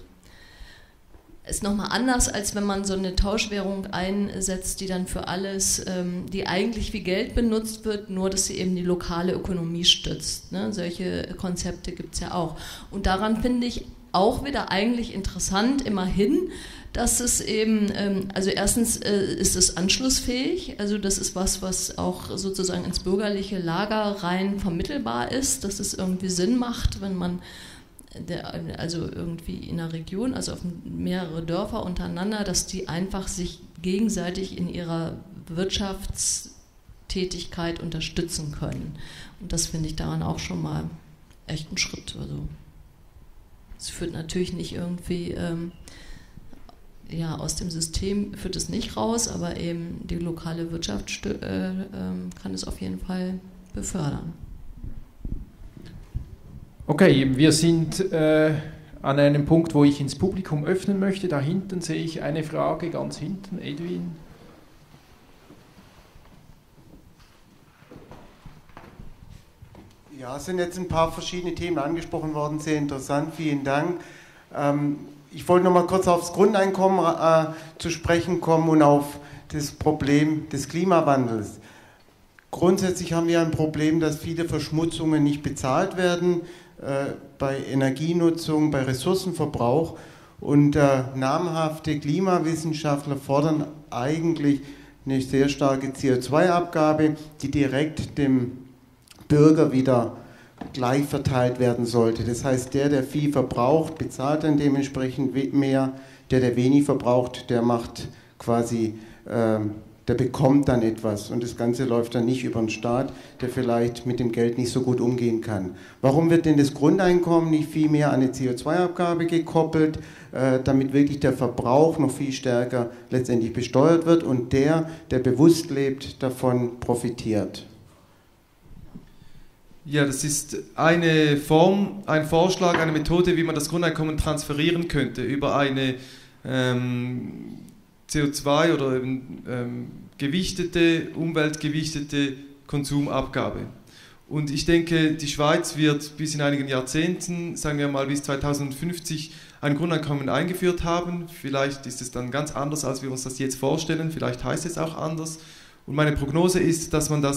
anders, als wenn man so eine Tauschwährung einsetzt, die dann für alles, die eigentlich wie Geld benutzt wird, nur dass sie eben die lokale Ökonomie stützt. Ne? Solche Konzepte gibt es ja auch. Und daran finde ich auch wieder eigentlich interessant, immerhin, dass es eben, also erstens ist es anschlussfähig, also das ist was auch sozusagen ins bürgerliche Lager rein vermittelbar ist, dass es irgendwie Sinn macht, wenn man also irgendwie in einer Region, also auf mehrere Dörfer untereinander, dass die einfach sich gegenseitig in ihrer Wirtschaftstätigkeit unterstützen können. Und das finde ich daran auch schon mal echt ein Schritt. Also es führt natürlich nicht irgendwie, ja, aus dem System führt es nicht raus, aber eben die lokale Wirtschaft kann es auf jeden Fall befördern. Okay, wir sind an einem Punkt, wo ich ins Publikum öffnen möchte. Da hinten sehe ich eine Frage, ganz hinten, Edwin. Ja, es sind jetzt ein paar verschiedene Themen angesprochen worden, sehr interessant, vielen Dank. Ich wollte noch mal kurz aufs Grundeinkommen zu sprechen kommen und auf das Problem des Klimawandels. Grundsätzlich haben wir ein Problem, dass viele Verschmutzungen nicht bezahlt werden, bei Energienutzung, bei Ressourcenverbrauch. Und namhafte Klimawissenschaftler fordern eigentlich eine sehr starke CO2-Abgabe, die direkt dem Bürger wieder gleich verteilt werden sollte. Das heißt, der viel verbraucht, bezahlt dann dementsprechend mehr. Der wenig verbraucht, der macht quasi, der bekommt dann etwas. Und das Ganze läuft dann nicht über den Staat, der vielleicht mit dem Geld nicht so gut umgehen kann. Warum wird denn das Grundeinkommen nicht viel mehr an eine CO2-Abgabe gekoppelt, damit wirklich der Verbrauch noch viel stärker letztendlich besteuert wird und der bewusst lebt, davon profitiert? Ja, das ist eine Form, ein Vorschlag, eine Methode, wie man das Grundeinkommen transferieren könnte über eine CO2 oder gewichtete, umweltgewichtete Konsumabgabe. Und ich denke, die Schweiz wird bis in einigen Jahrzehnten, sagen wir mal bis 2050, ein Grundeinkommen eingeführt haben. Vielleicht ist es dann ganz anders, als wir uns das jetzt vorstellen. Vielleicht heißt es auch anders. Und meine Prognose ist, dass man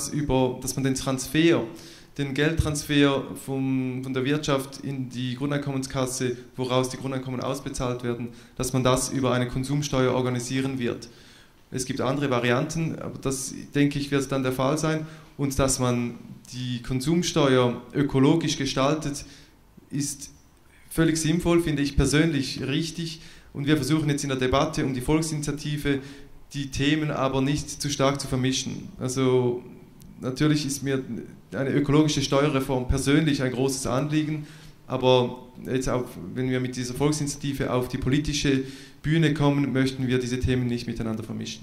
den Geldtransfer von der Wirtschaft in die Grundeinkommenskasse, woraus die Grundeinkommen ausbezahlt werden, dass man das über eine Konsumsteuer organisieren wird. Es gibt andere Varianten, aber das, denke ich, wird dann der Fall sein. Und dass man die Konsumsteuer ökologisch gestaltet, ist völlig sinnvoll, finde ich persönlich richtig. Und wir versuchen jetzt in der Debatte um die Volksinitiative, die Themen aber nicht zu stark zu vermischen. Also natürlich ist mir eine ökologische Steuerreform persönlich ein großes Anliegen, aber jetzt auch, wenn wir mit dieser Volksinitiative auf die politische Bühne kommen, möchten wir diese Themen nicht miteinander vermischen.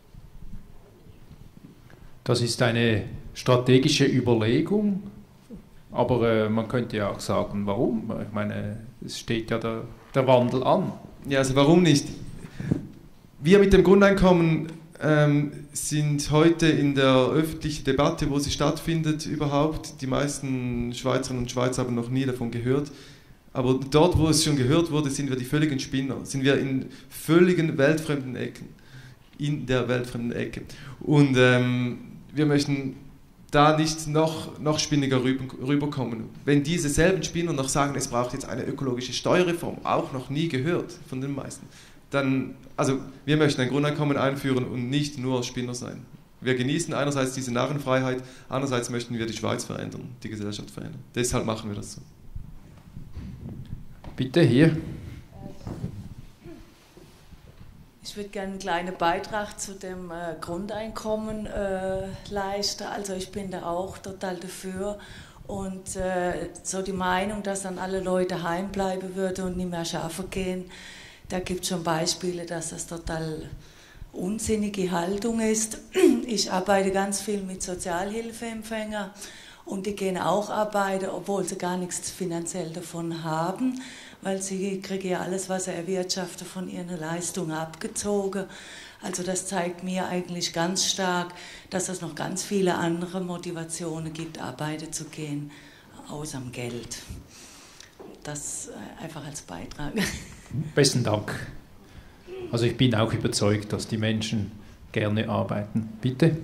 Das ist eine strategische Überlegung, aber man könnte ja auch sagen, warum? Ich meine, es steht ja der Wandel an. Ja, also warum nicht? Wir mit dem Grundeinkommen sind heute in der öffentlichen Debatte, wo sie stattfindet überhaupt. Die meisten Schweizerinnen und Schweizer haben noch nie davon gehört. Aber dort, wo es schon gehört wurde, sind wir die völligen Spinner, sind wir in völligen weltfremden Ecken. in der weltfremden Ecke. Und wir möchten da nicht noch spinniger rüberkommen. Wenn diese selben Spinner noch sagen, es braucht jetzt eine ökologische Steuerreform, auch noch nie gehört von den meisten, dann, also wir möchten ein Grundeinkommen einführen und nicht nur Spinner sein. Wir genießen einerseits diese Narrenfreiheit, andererseits möchten wir die Schweiz verändern, die Gesellschaft verändern. Deshalb machen wir das so. Bitte, hier. Ich würde gerne einen kleinen Beitrag zu dem Grundeinkommen leisten. Also ich bin da auch total dafür. Und so die Meinung, dass dann alle Leute heimbleiben würden und nicht mehr arbeiten gehen, da gibt es schon Beispiele, dass das total unsinnige Haltung ist. Ich arbeite ganz viel mit Sozialhilfeempfängern und die gehen auch arbeiten, obwohl sie gar nichts finanziell davon haben, weil sie kriegen ja alles, was sie erwirtschaften, von ihren Leistungen abgezogen. Also das zeigt mir eigentlich ganz stark, dass es noch ganz viele andere Motivationen gibt, arbeiten zu gehen, außer dem Geld. Das einfach als Beitrag. Besten Dank. Also ich bin auch überzeugt, dass die Menschen gerne arbeiten. Bitte?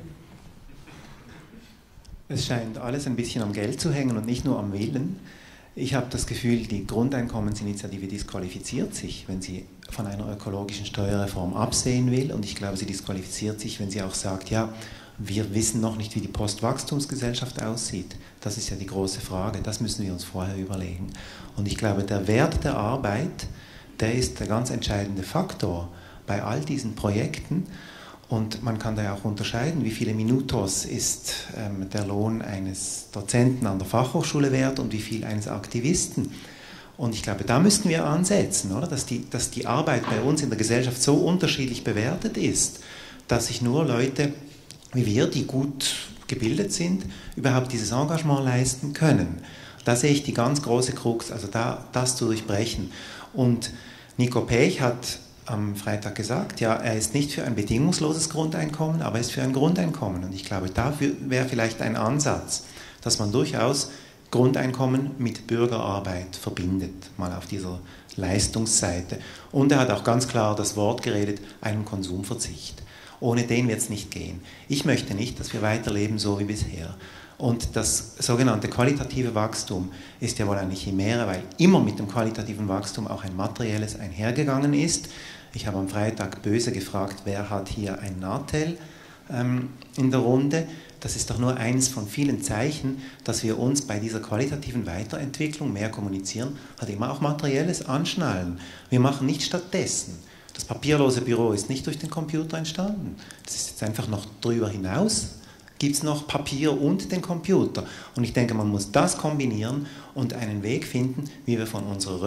Es scheint alles ein bisschen am Geld zu hängen und nicht nur am Willen. Ich habe das Gefühl, die Grundeinkommensinitiative disqualifiziert sich, wenn sie von einer ökologischen Steuerreform absehen will. Und ich glaube, sie disqualifiziert sich, wenn sie auch sagt, ja, wir wissen noch nicht, wie die Postwachstumsgesellschaft aussieht. Das ist ja die große Frage, das müssen wir uns vorher überlegen. Und ich glaube, der Wert der Arbeit, der ist der ganz entscheidende Faktor bei all diesen Projekten. Und man kann da ja auch unterscheiden, wie viele Minutos ist der Lohn eines Dozenten an der Fachhochschule wert und wie viel eines Aktivisten. Und ich glaube, da müssten wir ansetzen, oder? Dass die Arbeit bei uns in der Gesellschaft so unterschiedlich bewertet ist, dass sich nur Leute wie wir, die gut gebildet sind, überhaupt dieses Engagement leisten können. Da sehe ich die ganz große Krux, also das zu durchbrechen. Und Nico Pech hat am Freitag gesagt, ja, er ist nicht für ein bedingungsloses Grundeinkommen, aber er ist für ein Grundeinkommen. Und ich glaube, dafür wäre vielleicht ein Ansatz, dass man durchaus Grundeinkommen mit Bürgerarbeit verbindet, mal auf dieser Leistungsseite. Und er hat auch ganz klar das Wort geredet, einen Konsumverzicht. Ohne den wird es nicht gehen. Ich möchte nicht, dass wir weiterleben so wie bisher. Und das sogenannte qualitative Wachstum ist ja wohl eine Chimäre, weil immer mit dem qualitativen Wachstum auch ein materielles einhergegangen ist. Ich habe am Freitag böse gefragt, wer hat hier ein Natel in der Runde. Das ist doch nur eines von vielen Zeichen, dass wir uns bei dieser qualitativen Weiterentwicklung mehr kommunizieren, halt immer auch Materielles anschnallen. Wir machen nicht stattdessen. Das papierlose Büro ist nicht durch den Computer entstanden. Das ist jetzt einfach noch drüber hinaus. Gibt es noch Papier und den Computer. Und ich denke, man muss das kombinieren und einen Weg finden, wie wir von unserer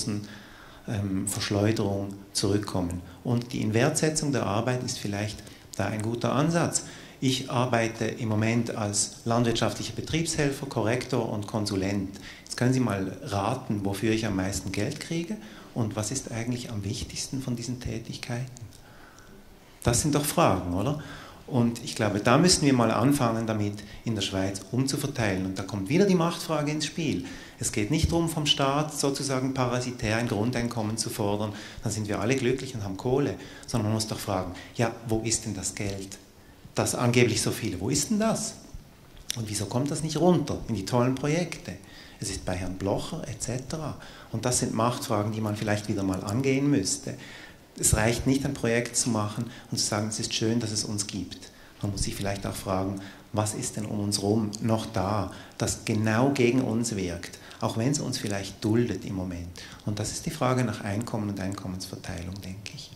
Ressourcenverschleuderung zurückkommen. Und die Inwertsetzung der Arbeit ist vielleicht da ein guter Ansatz. Ich arbeite im Moment als landwirtschaftlicher Betriebshelfer, Korrektor und Konsulent. Jetzt können Sie mal raten, wofür ich am meisten Geld kriege und was ist eigentlich am wichtigsten von diesen Tätigkeiten? Das sind doch Fragen, oder? Und ich glaube, da müssen wir mal anfangen, damit in der Schweiz umzuverteilen. Und da kommt wieder die Machtfrage ins Spiel. Es geht nicht darum, vom Staat sozusagen parasitär ein Grundeinkommen zu fordern, dann sind wir alle glücklich und haben Kohle, sondern man muss doch fragen, ja, wo ist denn das Geld? Das angeblich so viele, wo ist denn das? Und wieso kommt das nicht runter in die tollen Projekte? Es ist bei Herrn Blocher etc. Und das sind Machtfragen, die man vielleicht wieder mal angehen müsste. Es reicht nicht, ein Projekt zu machen und zu sagen, es ist schön, dass es uns gibt. Man muss sich vielleicht auch fragen, was ist denn um uns herum noch da, das genau gegen uns wirkt, auch wenn es uns vielleicht duldet im Moment. Und das ist die Frage nach Einkommen und Einkommensverteilung, denke ich.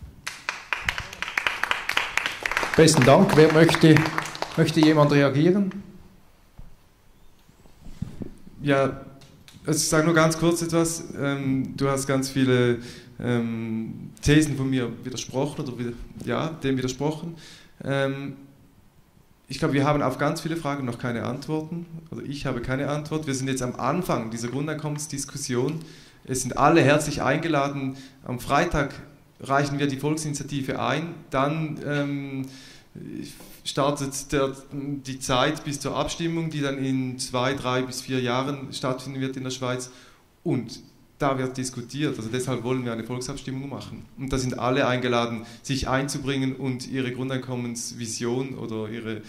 Besten Dank. Wer möchte jemand reagieren? Ja, also ich sage nur ganz kurz etwas. Du hast ganz viele Thesen von mir widersprochen oder dem widersprochen. Ich glaube, wir haben auf ganz viele Fragen noch keine Antworten. Also ich habe keine Antwort. Wir sind jetzt am Anfang dieser Grundeinkommensdiskussion. Es sind alle herzlich eingeladen. Am Freitag reichen wir die Volksinitiative ein. Dann startet die Zeit bis zur Abstimmung, die dann in 2, 3 bis 4 Jahren stattfinden wird in der Schweiz. Und da wird diskutiert. Also deshalb wollen wir eine Volksabstimmung machen. Und da sind alle eingeladen, sich einzubringen und ihre Grundeinkommensvision oder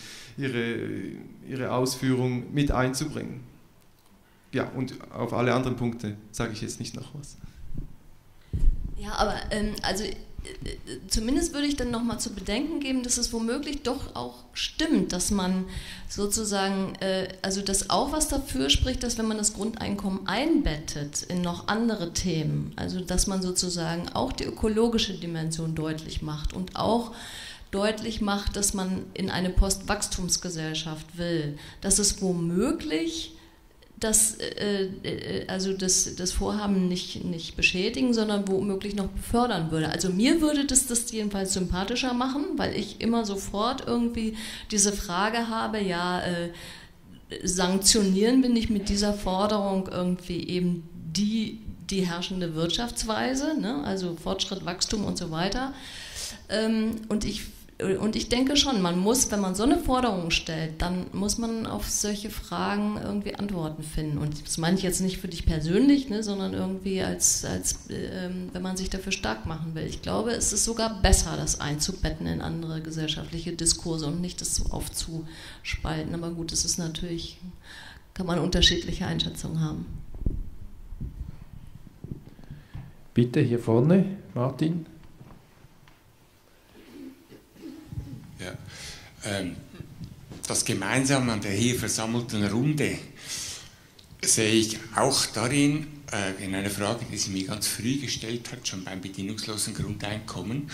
ihre Ausführung mit einzubringen. Ja, und auf alle anderen Punkte sage ich jetzt nicht noch was. Ja, aber also zumindest würde ich dann nochmal zu bedenken geben, dass es womöglich doch auch stimmt, dass man sozusagen, also dass auch was dafür spricht, dass wenn man das Grundeinkommen einbettet in noch andere Themen, also dass man sozusagen auch die ökologische Dimension deutlich macht und auch deutlich macht, dass man in eine Postwachstumsgesellschaft will, dass es womöglich das Vorhaben nicht beschädigen, sondern womöglich noch befördern würde. Also mir würde das jedenfalls sympathischer machen, weil ich immer sofort irgendwie diese Frage habe, ja, sanktionieren wir nicht mit dieser Forderung irgendwie eben die herrschende Wirtschaftsweise, ne? Also Fortschritt, Wachstum und so weiter. Und ich denke schon, man muss, wenn man so eine Forderung stellt, dann muss man auf solche Fragen irgendwie Antworten finden. Und das meine ich jetzt nicht für dich persönlich, ne, sondern irgendwie wenn man sich dafür stark machen will. Ich glaube, es ist sogar besser, das einzubetten in andere gesellschaftliche Diskurse und nicht das so aufzuspalten. Aber gut, das ist natürlich, kann man unterschiedliche Einschätzungen haben. Bitte hier vorne, Martin. Ja, das Gemeinsame an der hier versammelten Runde sehe ich auch darin, in einer Frage, die sie mir ganz früh gestellt hat, schon beim bedingungslosen Grundeinkommen.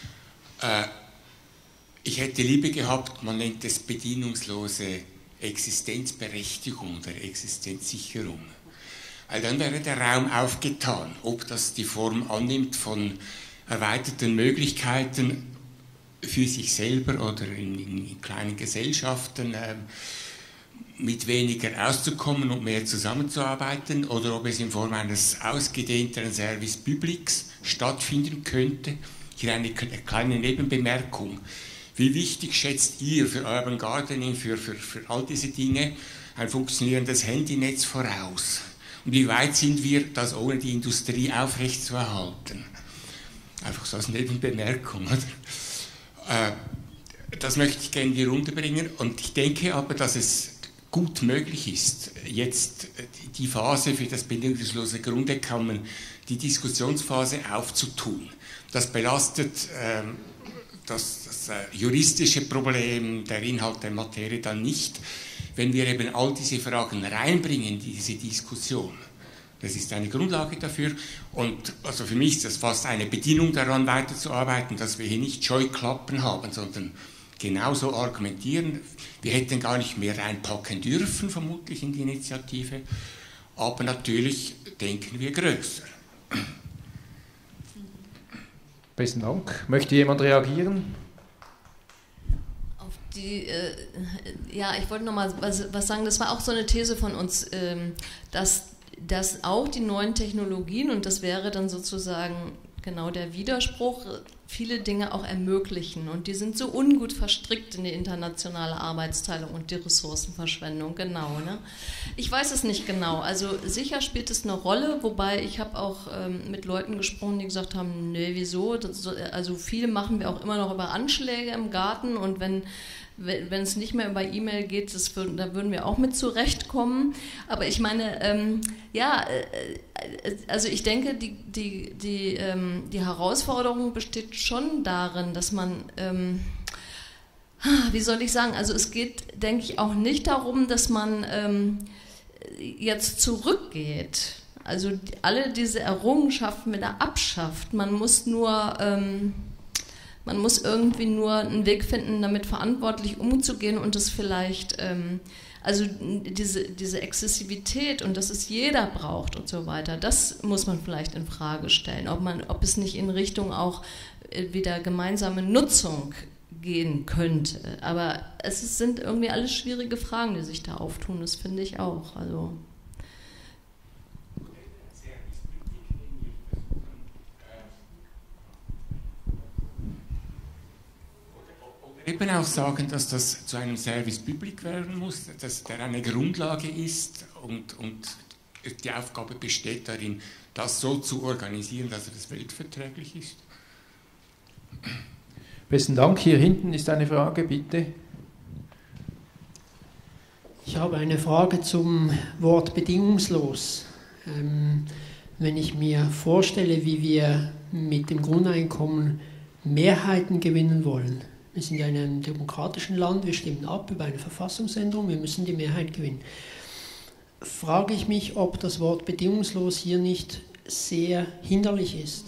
Ich hätte lieber gehabt, man nennt es bedingungslose Existenzberechtigung oder Existenzsicherung. Weil dann wäre der Raum aufgetan, ob das die Form annimmt von erweiterten Möglichkeiten für sich selber oder in kleinen Gesellschaften mit weniger auszukommen und mehr zusammenzuarbeiten, oder ob es in Form eines ausgedehnteren Service Publics stattfinden könnte. Hier eine kleine Nebenbemerkung. Wie wichtig schätzt ihr für Urban Gardening, für all diese Dinge, ein funktionierendes Handynetz voraus? Und wie weit sind wir, das ohne die Industrie aufrechtzuerhalten? Einfach so als Nebenbemerkung, oder? Das möchte ich gerne in die Runde bringen, und ich denke aber, dass es gut möglich ist, jetzt die Phase für das bedingungslose Grundeinkommen, die Diskussionsphase aufzutun. Das belastet das juristische Problem, der Inhalt der Materie dann nicht, wenn wir eben all diese Fragen reinbringen in diese Diskussion. Das ist eine Grundlage dafür, und also für mich ist das fast eine Bedingung daran, weiterzuarbeiten, dass wir hier nicht Scheuklappen haben, sondern genauso argumentieren. Wir hätten gar nicht mehr reinpacken dürfen, vermutlich in die Initiative, aber natürlich denken wir größer. Besten Dank. Möchte jemand reagieren? Auf die, ja, ich wollte noch mal was sagen. Das war auch so eine These von uns, dass auch die neuen Technologien, und das wäre dann sozusagen genau der Widerspruch, viele Dinge auch ermöglichen. Und die sind so ungut verstrickt in die internationale Arbeitsteilung und die Ressourcenverschwendung, genau. Ne? Ich weiß es nicht genau. Also sicher spielt es eine Rolle, wobei ich habe auch mit Leuten gesprochen, die gesagt haben, nee, wieso? Also viel machen wir auch immer noch über Anschläge im Garten, und wenn es nicht mehr über E-Mail geht, da würden wir auch mit zurechtkommen. Aber ich meine, also ich denke, die Herausforderung besteht schon darin, dass man, wie soll ich sagen, also es geht, denke ich, auch nicht darum, dass man jetzt zurückgeht. Also alle diese Errungenschaften wieder abschafft. Man muss irgendwie nur einen Weg finden, damit verantwortlich umzugehen und das vielleicht, also diese Exzessivität und dass es jeder braucht und so weiter, das muss man vielleicht in Frage stellen, ob es nicht in Richtung auch wieder gemeinsame Nutzung gehen könnte. Aber es sind irgendwie alles schwierige Fragen, die sich da auftun, das finde ich auch. Also eben auch sagen, dass das zu einem Service Public werden muss, dass der eine Grundlage ist und die Aufgabe besteht darin, das so zu organisieren, dass es weltverträglich ist. Besten Dank. Hier hinten ist eine Frage, bitte. Ich habe eine Frage zum Wort bedingungslos. Wenn ich mir vorstelle, wie wir mit dem Grundeinkommen Mehrheiten gewinnen wollen. Wir sind ja in einem demokratischen Land, wir stimmen ab über eine Verfassungsänderung, wir müssen die Mehrheit gewinnen. Frage ich mich, ob das Wort bedingungslos hier nicht sehr hinderlich ist.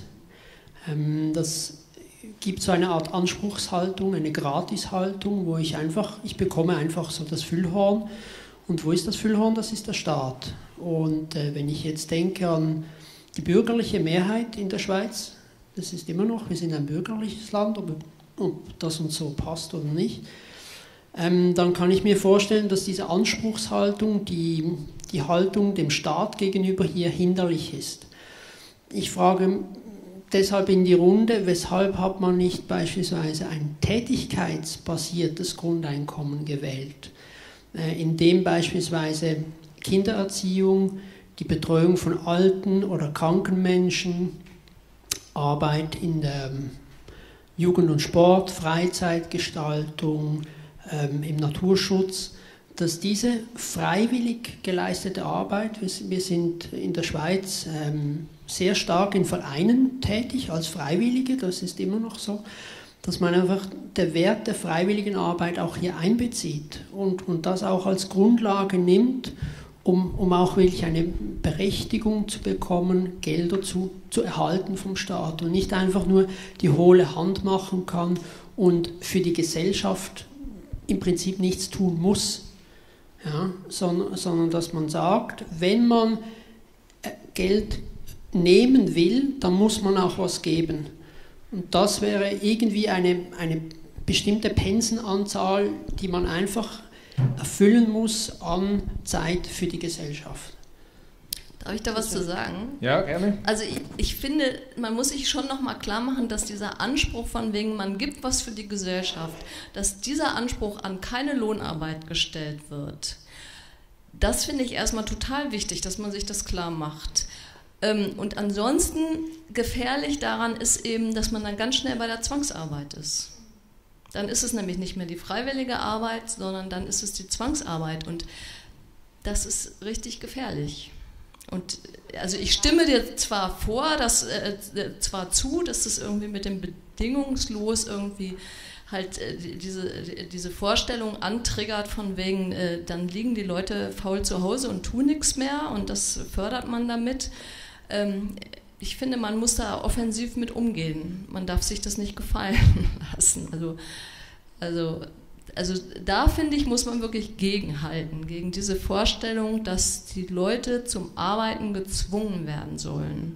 Das gibt so eine Art Anspruchshaltung, eine Gratishaltung, wo ich bekomme einfach so das Füllhorn. Und wo ist das Füllhorn? Das ist der Staat. Und wenn ich jetzt denke an die bürgerliche Mehrheit in der Schweiz, das ist immer noch, wir sind ein bürgerliches Land, ob das uns so passt oder nicht, dann kann ich mir vorstellen, dass diese Anspruchshaltung, die Haltung dem Staat gegenüber hier hinderlich ist. Ich frage deshalb in die Runde, weshalb hat man nicht beispielsweise ein tätigkeitsbasiertes Grundeinkommen gewählt, in dem beispielsweise Kindererziehung, die Betreuung von alten oder kranken Menschen, Arbeit in der Jugend und Sport, Freizeitgestaltung, im Naturschutz, dass diese freiwillig geleistete Arbeit, wir sind in der Schweiz sehr stark in Vereinen tätig als Freiwillige, das ist immer noch so, dass man einfach den Wert der freiwilligen Arbeit auch hier einbezieht und das auch als Grundlage nimmt, um auch wirklich eine Berechtigung zu bekommen, Gelder zu erhalten vom Staat und nicht einfach nur die hohle Hand machen kann und für die Gesellschaft im Prinzip nichts tun muss, ja, sondern dass man sagt, wenn man Geld nehmen will, dann muss man auch was geben. Und das wäre irgendwie eine bestimmte Pensenanzahl, die man einfach erfüllen muss an Zeit für die Gesellschaft. Darf ich da was zu sagen? Ja, gerne. Also ich finde, man muss sich schon nochmal klar machen, dass dieser Anspruch von wegen, man gibt was für die Gesellschaft, dass dieser Anspruch an keine Lohnarbeit gestellt wird. Das finde ich erstmal total wichtig, dass man sich das klar macht. Und ansonsten gefährlich daran ist eben, dass man dann ganz schnell bei der Zwangsarbeit ist. Dann ist es nämlich nicht mehr die freiwillige Arbeit, sondern dann ist es die Zwangsarbeit und das ist richtig gefährlich. Und also ich stimme dir zwar zu, dass das irgendwie mit dem bedingungslos irgendwie halt diese Vorstellung antriggert von wegen, dann liegen die Leute faul zu Hause und tun nichts mehr und das fördert man damit. Ich finde, man muss da offensiv mit umgehen. Man darf sich das nicht gefallen lassen. Also da, finde ich, muss man wirklich gegenhalten, gegen diese Vorstellung, dass die Leute zum Arbeiten gezwungen werden sollen.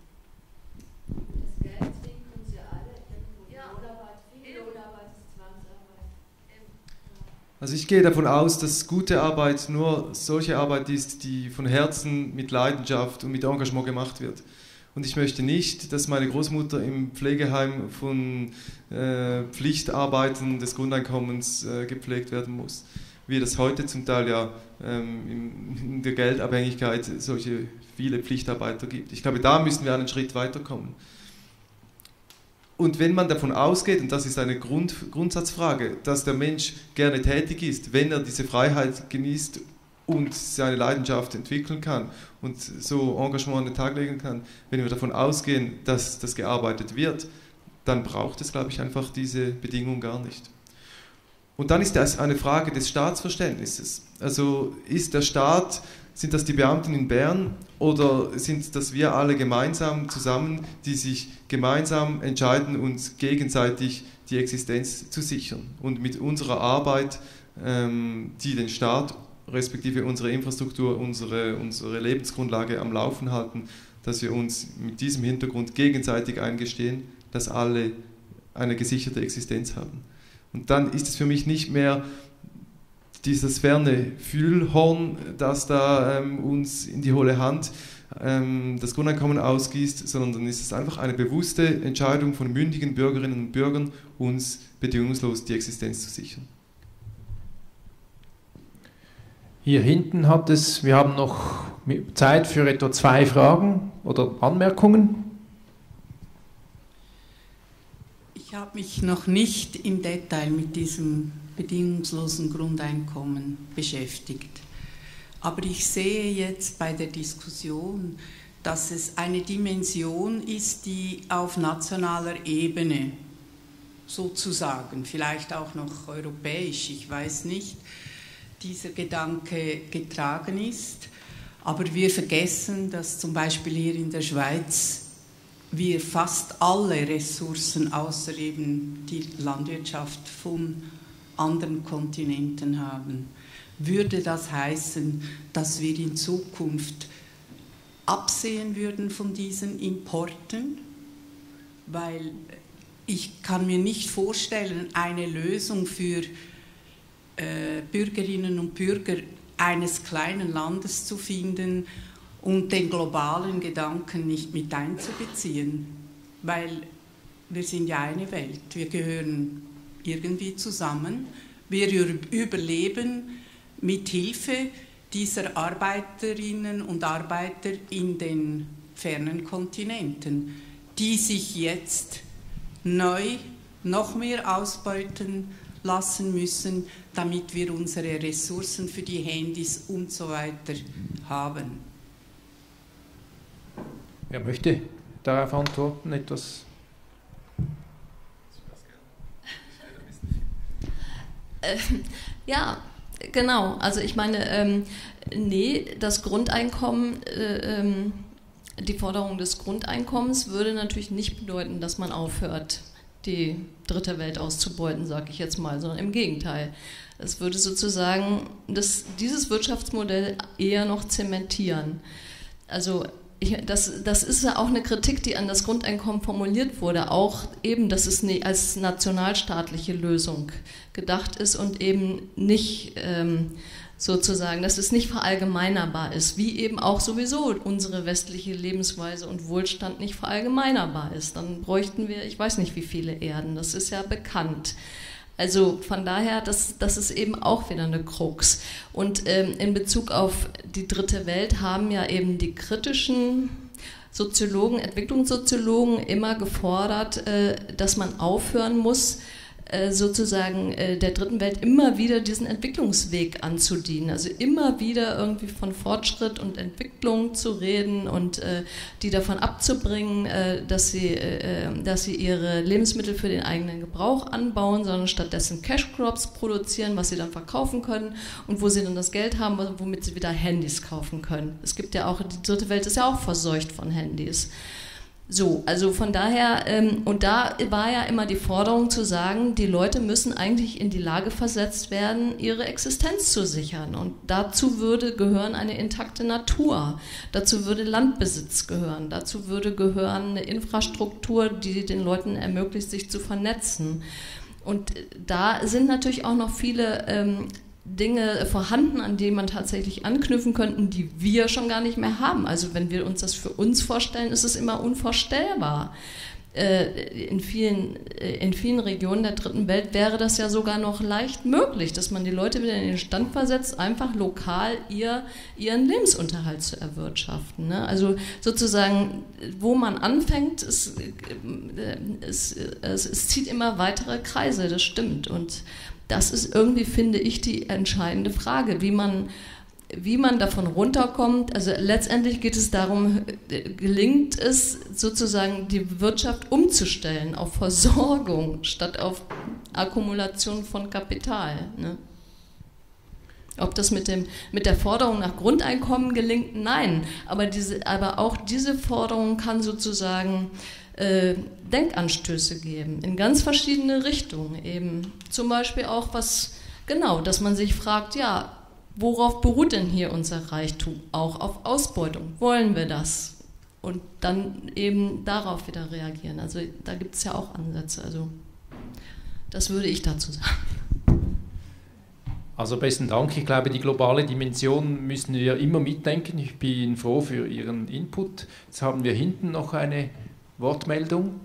Also ich gehe davon aus, dass gute Arbeit nur solche Arbeit ist, die von Herzen mit Leidenschaft und mit Engagement gemacht wird. Und ich möchte nicht, dass meine Großmutter im Pflegeheim von Pflichtarbeiten des Grundeinkommens gepflegt werden muss, wie das heute zum Teil ja in der Geldabhängigkeit solche viele Pflichtarbeiter gibt. Ich glaube, da müssen wir einen Schritt weiterkommen. Und wenn man davon ausgeht, und das ist eine Grundsatzfrage, dass der Mensch gerne tätig ist, wenn er diese Freiheit genießt und seine Leidenschaft entwickeln kann und so Engagement an den Tag legen kann, wenn wir davon ausgehen, dass das gearbeitet wird, dann braucht es, glaube ich, einfach diese Bedingung gar nicht. Und dann ist das eine Frage des Staatsverständnisses. Also ist der Staat, sind das die Beamten in Bern oder sind das wir alle gemeinsam zusammen, die sich gemeinsam entscheiden, uns gegenseitig die Existenz zu sichern und mit unserer Arbeit, die den Staat respektive unsere Infrastruktur, unsere Lebensgrundlage am Laufen halten, dass wir uns mit diesem Hintergrund gegenseitig eingestehen, dass alle eine gesicherte Existenz haben. Und dann ist es für mich nicht mehr dieses ferne Fühlhorn, das da uns in die hohle Hand das Grundeinkommen ausgießt, sondern dann ist es einfach eine bewusste Entscheidung von mündigen Bürgerinnen und Bürgern, uns bedingungslos die Existenz zu sichern. Hier hinten wir haben noch Zeit für etwa 2 Fragen oder Anmerkungen. Ich habe mich noch nicht im Detail mit diesem bedingungslosen Grundeinkommen beschäftigt. Aber ich sehe jetzt bei der Diskussion, dass es eine Dimension ist, die auf nationaler Ebene sozusagen, vielleicht auch noch europäisch, ich weiß nicht, dieser Gedanke getragen ist. Aber wir vergessen, dass zum Beispiel hier in der Schweiz wir fast alle Ressourcen außer eben die Landwirtschaft von anderen Kontinenten haben. Würde das heißen, dass wir in Zukunft absehen würden von diesen Importen? Weil ich kann mir nicht vorstellen, eine Lösung für Bürgerinnen und Bürger eines kleinen Landes zu finden und den globalen Gedanken nicht mit einzubeziehen, weil wir sind ja eine Welt, wir gehören irgendwie zusammen, wir überleben mit Hilfe dieser Arbeiterinnen und Arbeiter in den fernen Kontinenten, die sich jetzt neu noch mehr ausbeuten lassen müssen, damit wir unsere Ressourcen für die Handys und so weiter haben. Wer möchte darauf antworten? Etwas? Ja, genau. Also ich meine, nee, das Grundeinkommen, die Forderung des Grundeinkommens würde natürlich nicht bedeuten, dass man aufhört, die dritte Welt auszubeuten, sage ich jetzt mal, sondern im Gegenteil. Es würde sozusagen dieses Wirtschaftsmodell eher noch zementieren. Also das ist ja auch eine Kritik, die an das Grundeinkommen formuliert wurde, auch eben, dass es als nationalstaatliche Lösung gedacht ist und eben nicht sozusagen, dass es nicht verallgemeinerbar ist, wie eben auch sowieso unsere westliche Lebensweise und Wohlstand nicht verallgemeinerbar ist. Dann bräuchten wir, ich weiß nicht wie viele Erden, das ist ja bekannt. Also von daher, das ist eben auch wieder eine Krux. Und in Bezug auf die dritte Welt haben ja eben die kritischen Soziologen, Entwicklungssoziologen immer gefordert, dass man aufhören muss, sozusagen der dritten Welt immer wieder diesen Entwicklungsweg anzudienen. Also immer wieder irgendwie von Fortschritt und Entwicklung zu reden und die davon abzubringen, dass sie ihre Lebensmittel für den eigenen Gebrauch anbauen, sondern stattdessen Cash-Crops produzieren, was sie dann verkaufen können und wo sie dann das Geld haben, womit sie wieder Handys kaufen können. Es gibt ja auch, die dritte Welt ist ja auch verseucht von Handys. So, also von daher, und da war ja immer die Forderung zu sagen, die Leute müssen eigentlich in die Lage versetzt werden, ihre Existenz zu sichern. Und dazu würde gehören eine intakte Natur, dazu würde Landbesitz gehören, dazu würde gehören eine Infrastruktur, die den Leuten ermöglicht, sich zu vernetzen. Und da sind natürlich auch noch viele Dinge vorhanden, an denen man tatsächlich anknüpfen könnten, die wir schon gar nicht mehr haben. Also wenn wir uns das für uns vorstellen, ist es immer unvorstellbar. In vielen Regionen der dritten Welt wäre das ja sogar noch leicht möglich, dass man die Leute wieder in den Stand versetzt, einfach lokal ihren Lebensunterhalt zu erwirtschaften. Ne? Also sozusagen, wo man anfängt, es zieht immer weitere Kreise, das stimmt. Und das ist irgendwie, finde ich, die entscheidende Frage, wie man davon runterkommt. Also letztendlich geht es darum, gelingt es sozusagen die Wirtschaft umzustellen auf Versorgung statt auf Akkumulation von Kapital. Ne? Ob das mit der Forderung nach Grundeinkommen gelingt? Nein, aber auch diese Forderung kann sozusagen Denkanstöße geben in ganz verschiedene Richtungen. Eben zum Beispiel auch dass man sich fragt, ja, worauf beruht denn hier unser Reichtum? Auch auf Ausbeutung. Wollen wir das? Und dann eben darauf wieder reagieren. Also da gibt es ja auch Ansätze. Also das würde ich dazu sagen. Also besten Dank. Ich glaube, die globale Dimension müssen wir immer mitdenken. Ich bin froh für Ihren Input. Jetzt haben wir hinten noch eine Wortmeldung.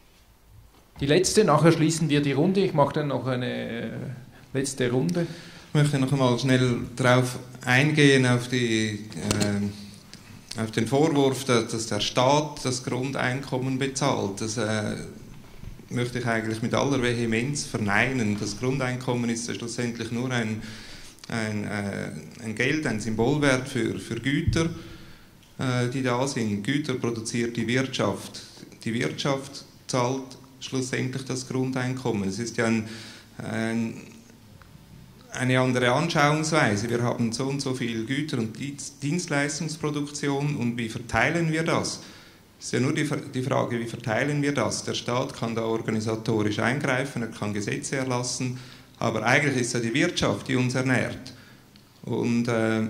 Die letzte, nachher schließen wir die Runde. Ich mache dann noch eine letzte Runde. Ich möchte noch einmal schnell darauf eingehen, auf den Vorwurf, dass der Staat das Grundeinkommen bezahlt. Das möchte ich eigentlich mit aller Vehemenz verneinen. Das Grundeinkommen ist ja schlussendlich nur ein Geld, ein Symbolwert für Güter, die da sind. Güter produziert die Wirtschaft. Die Wirtschaft zahlt schlussendlich das Grundeinkommen. Es ist ja eine andere Anschauungsweise. Wir haben so und so viel Güter- und Dienstleistungsproduktion und wie verteilen wir das? Es ist ja nur die Frage, wie verteilen wir das? Der Staat kann da organisatorisch eingreifen, er kann Gesetze erlassen, aber eigentlich ist ja die Wirtschaft, die uns ernährt. Und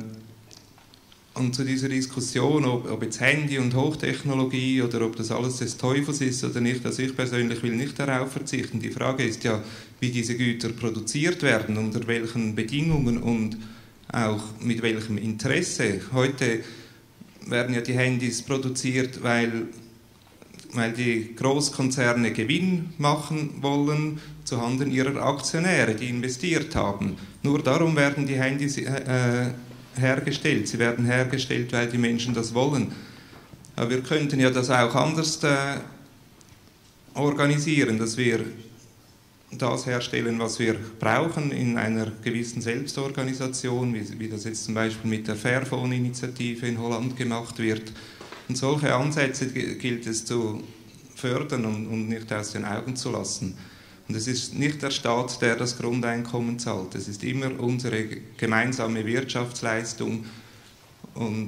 zu dieser Diskussion, ob jetzt Handy und Hochtechnologie oder ob das alles des Teufels ist oder nicht, also ich persönlich will nicht darauf verzichten. Die Frage ist ja, wie diese Güter produziert werden, unter welchen Bedingungen und auch mit welchem Interesse. Heute werden ja die Handys produziert, weil die Großkonzerne Gewinn machen wollen zuhanden ihrer Aktionäre, die investiert haben. Nur darum werden die Handys hergestellt. Sie werden hergestellt, weil die Menschen das wollen. Aber wir könnten ja das auch anders organisieren, dass wir das herstellen, was wir brauchen in einer gewissen Selbstorganisation, wie das jetzt zum Beispiel mit der Fairphone-Initiative in Holland gemacht wird. Und solche Ansätze gilt es zu fördern und nicht aus den Augen zu lassen. Und es ist nicht der Staat, der das Grundeinkommen zahlt. Es ist immer unsere gemeinsame Wirtschaftsleistung. Und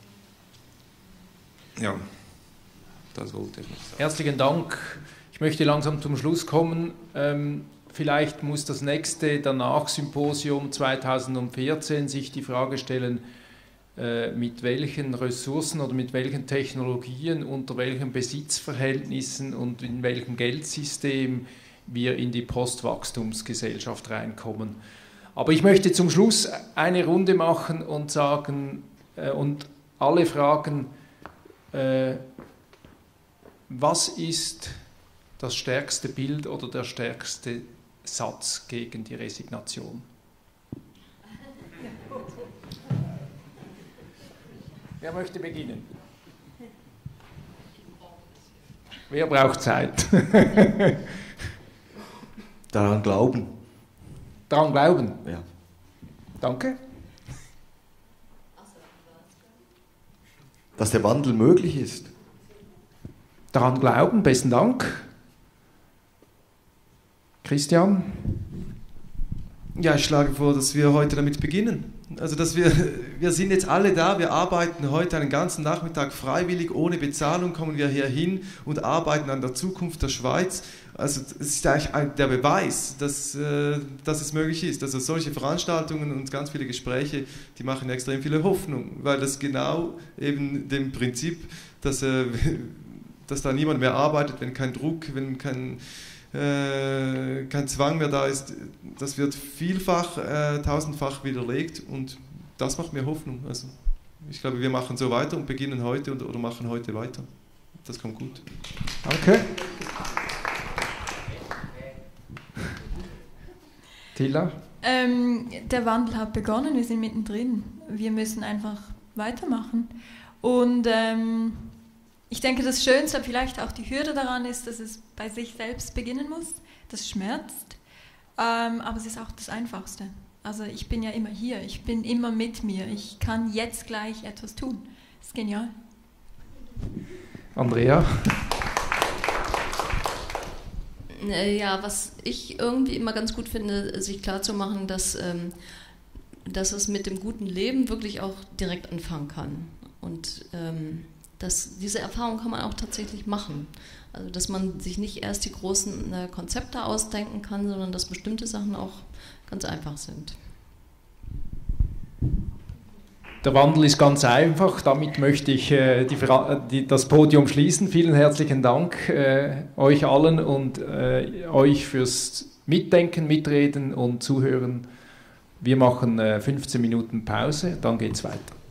ja, das wollte ich noch sagen. Herzlichen Dank. Ich möchte langsam zum Schluss kommen. Vielleicht muss das nächste Danach-Symposium 2014 sich die Frage stellen, mit welchen Ressourcen oder mit welchen Technologien, unter welchen Besitzverhältnissen und in welchem Geldsystem wir in die Postwachstumsgesellschaft reinkommen. Aber ich möchte zum Schluss eine Runde machen und sagen und alle fragen, was ist das stärkste Bild oder der stärkste Satz gegen die Resignation? Wer möchte beginnen? Wer braucht Zeit? Daran glauben. Daran glauben? Ja. Danke. Dass der Wandel möglich ist. Daran glauben, besten Dank. Christian? Ja, ich schlage vor, dass wir heute damit beginnen. Also, dass wir sind jetzt alle da, wir arbeiten heute einen ganzen Nachmittag freiwillig, ohne Bezahlung, kommen wir hier hin und arbeiten an der Zukunft der Schweiz. Also, es ist eigentlich der Beweis, dass es möglich ist. Also, solche Veranstaltungen und ganz viele Gespräche, die machen extrem viele Hoffnung, weil das genau eben dem Prinzip, dass da niemand mehr arbeitet, wenn kein Druck, wenn kein Zwang mehr da ist, das wird vielfach, tausendfach widerlegt und das macht mir Hoffnung. Also ich glaube, wir machen so weiter und beginnen heute oder machen heute weiter. Das kommt gut. Danke. Tilla? Der Wandel hat begonnen, wir sind mittendrin. Wir müssen einfach weitermachen. Und ich denke, das Schönste, vielleicht auch die Hürde daran ist, dass es bei sich selbst beginnen muss. Das schmerzt, aber es ist auch das Einfachste. Also ich bin ja immer hier, ich bin immer mit mir. Ich kann jetzt gleich etwas tun. Das ist genial. Andrea? Ja, was ich irgendwie immer ganz gut finde, sich klarzumachen, dass es mit dem guten Leben wirklich auch direkt anfangen kann. Und diese Erfahrung kann man auch tatsächlich machen. Also dass man sich nicht erst die großen Konzepte ausdenken kann, sondern dass bestimmte Sachen auch ganz einfach sind. Der Wandel ist ganz einfach. Damit möchte ich das Podium schließen. Vielen herzlichen Dank euch allen und euch fürs Mitdenken, Mitreden und Zuhören. Wir machen 15 Minuten Pause, dann geht's weiter.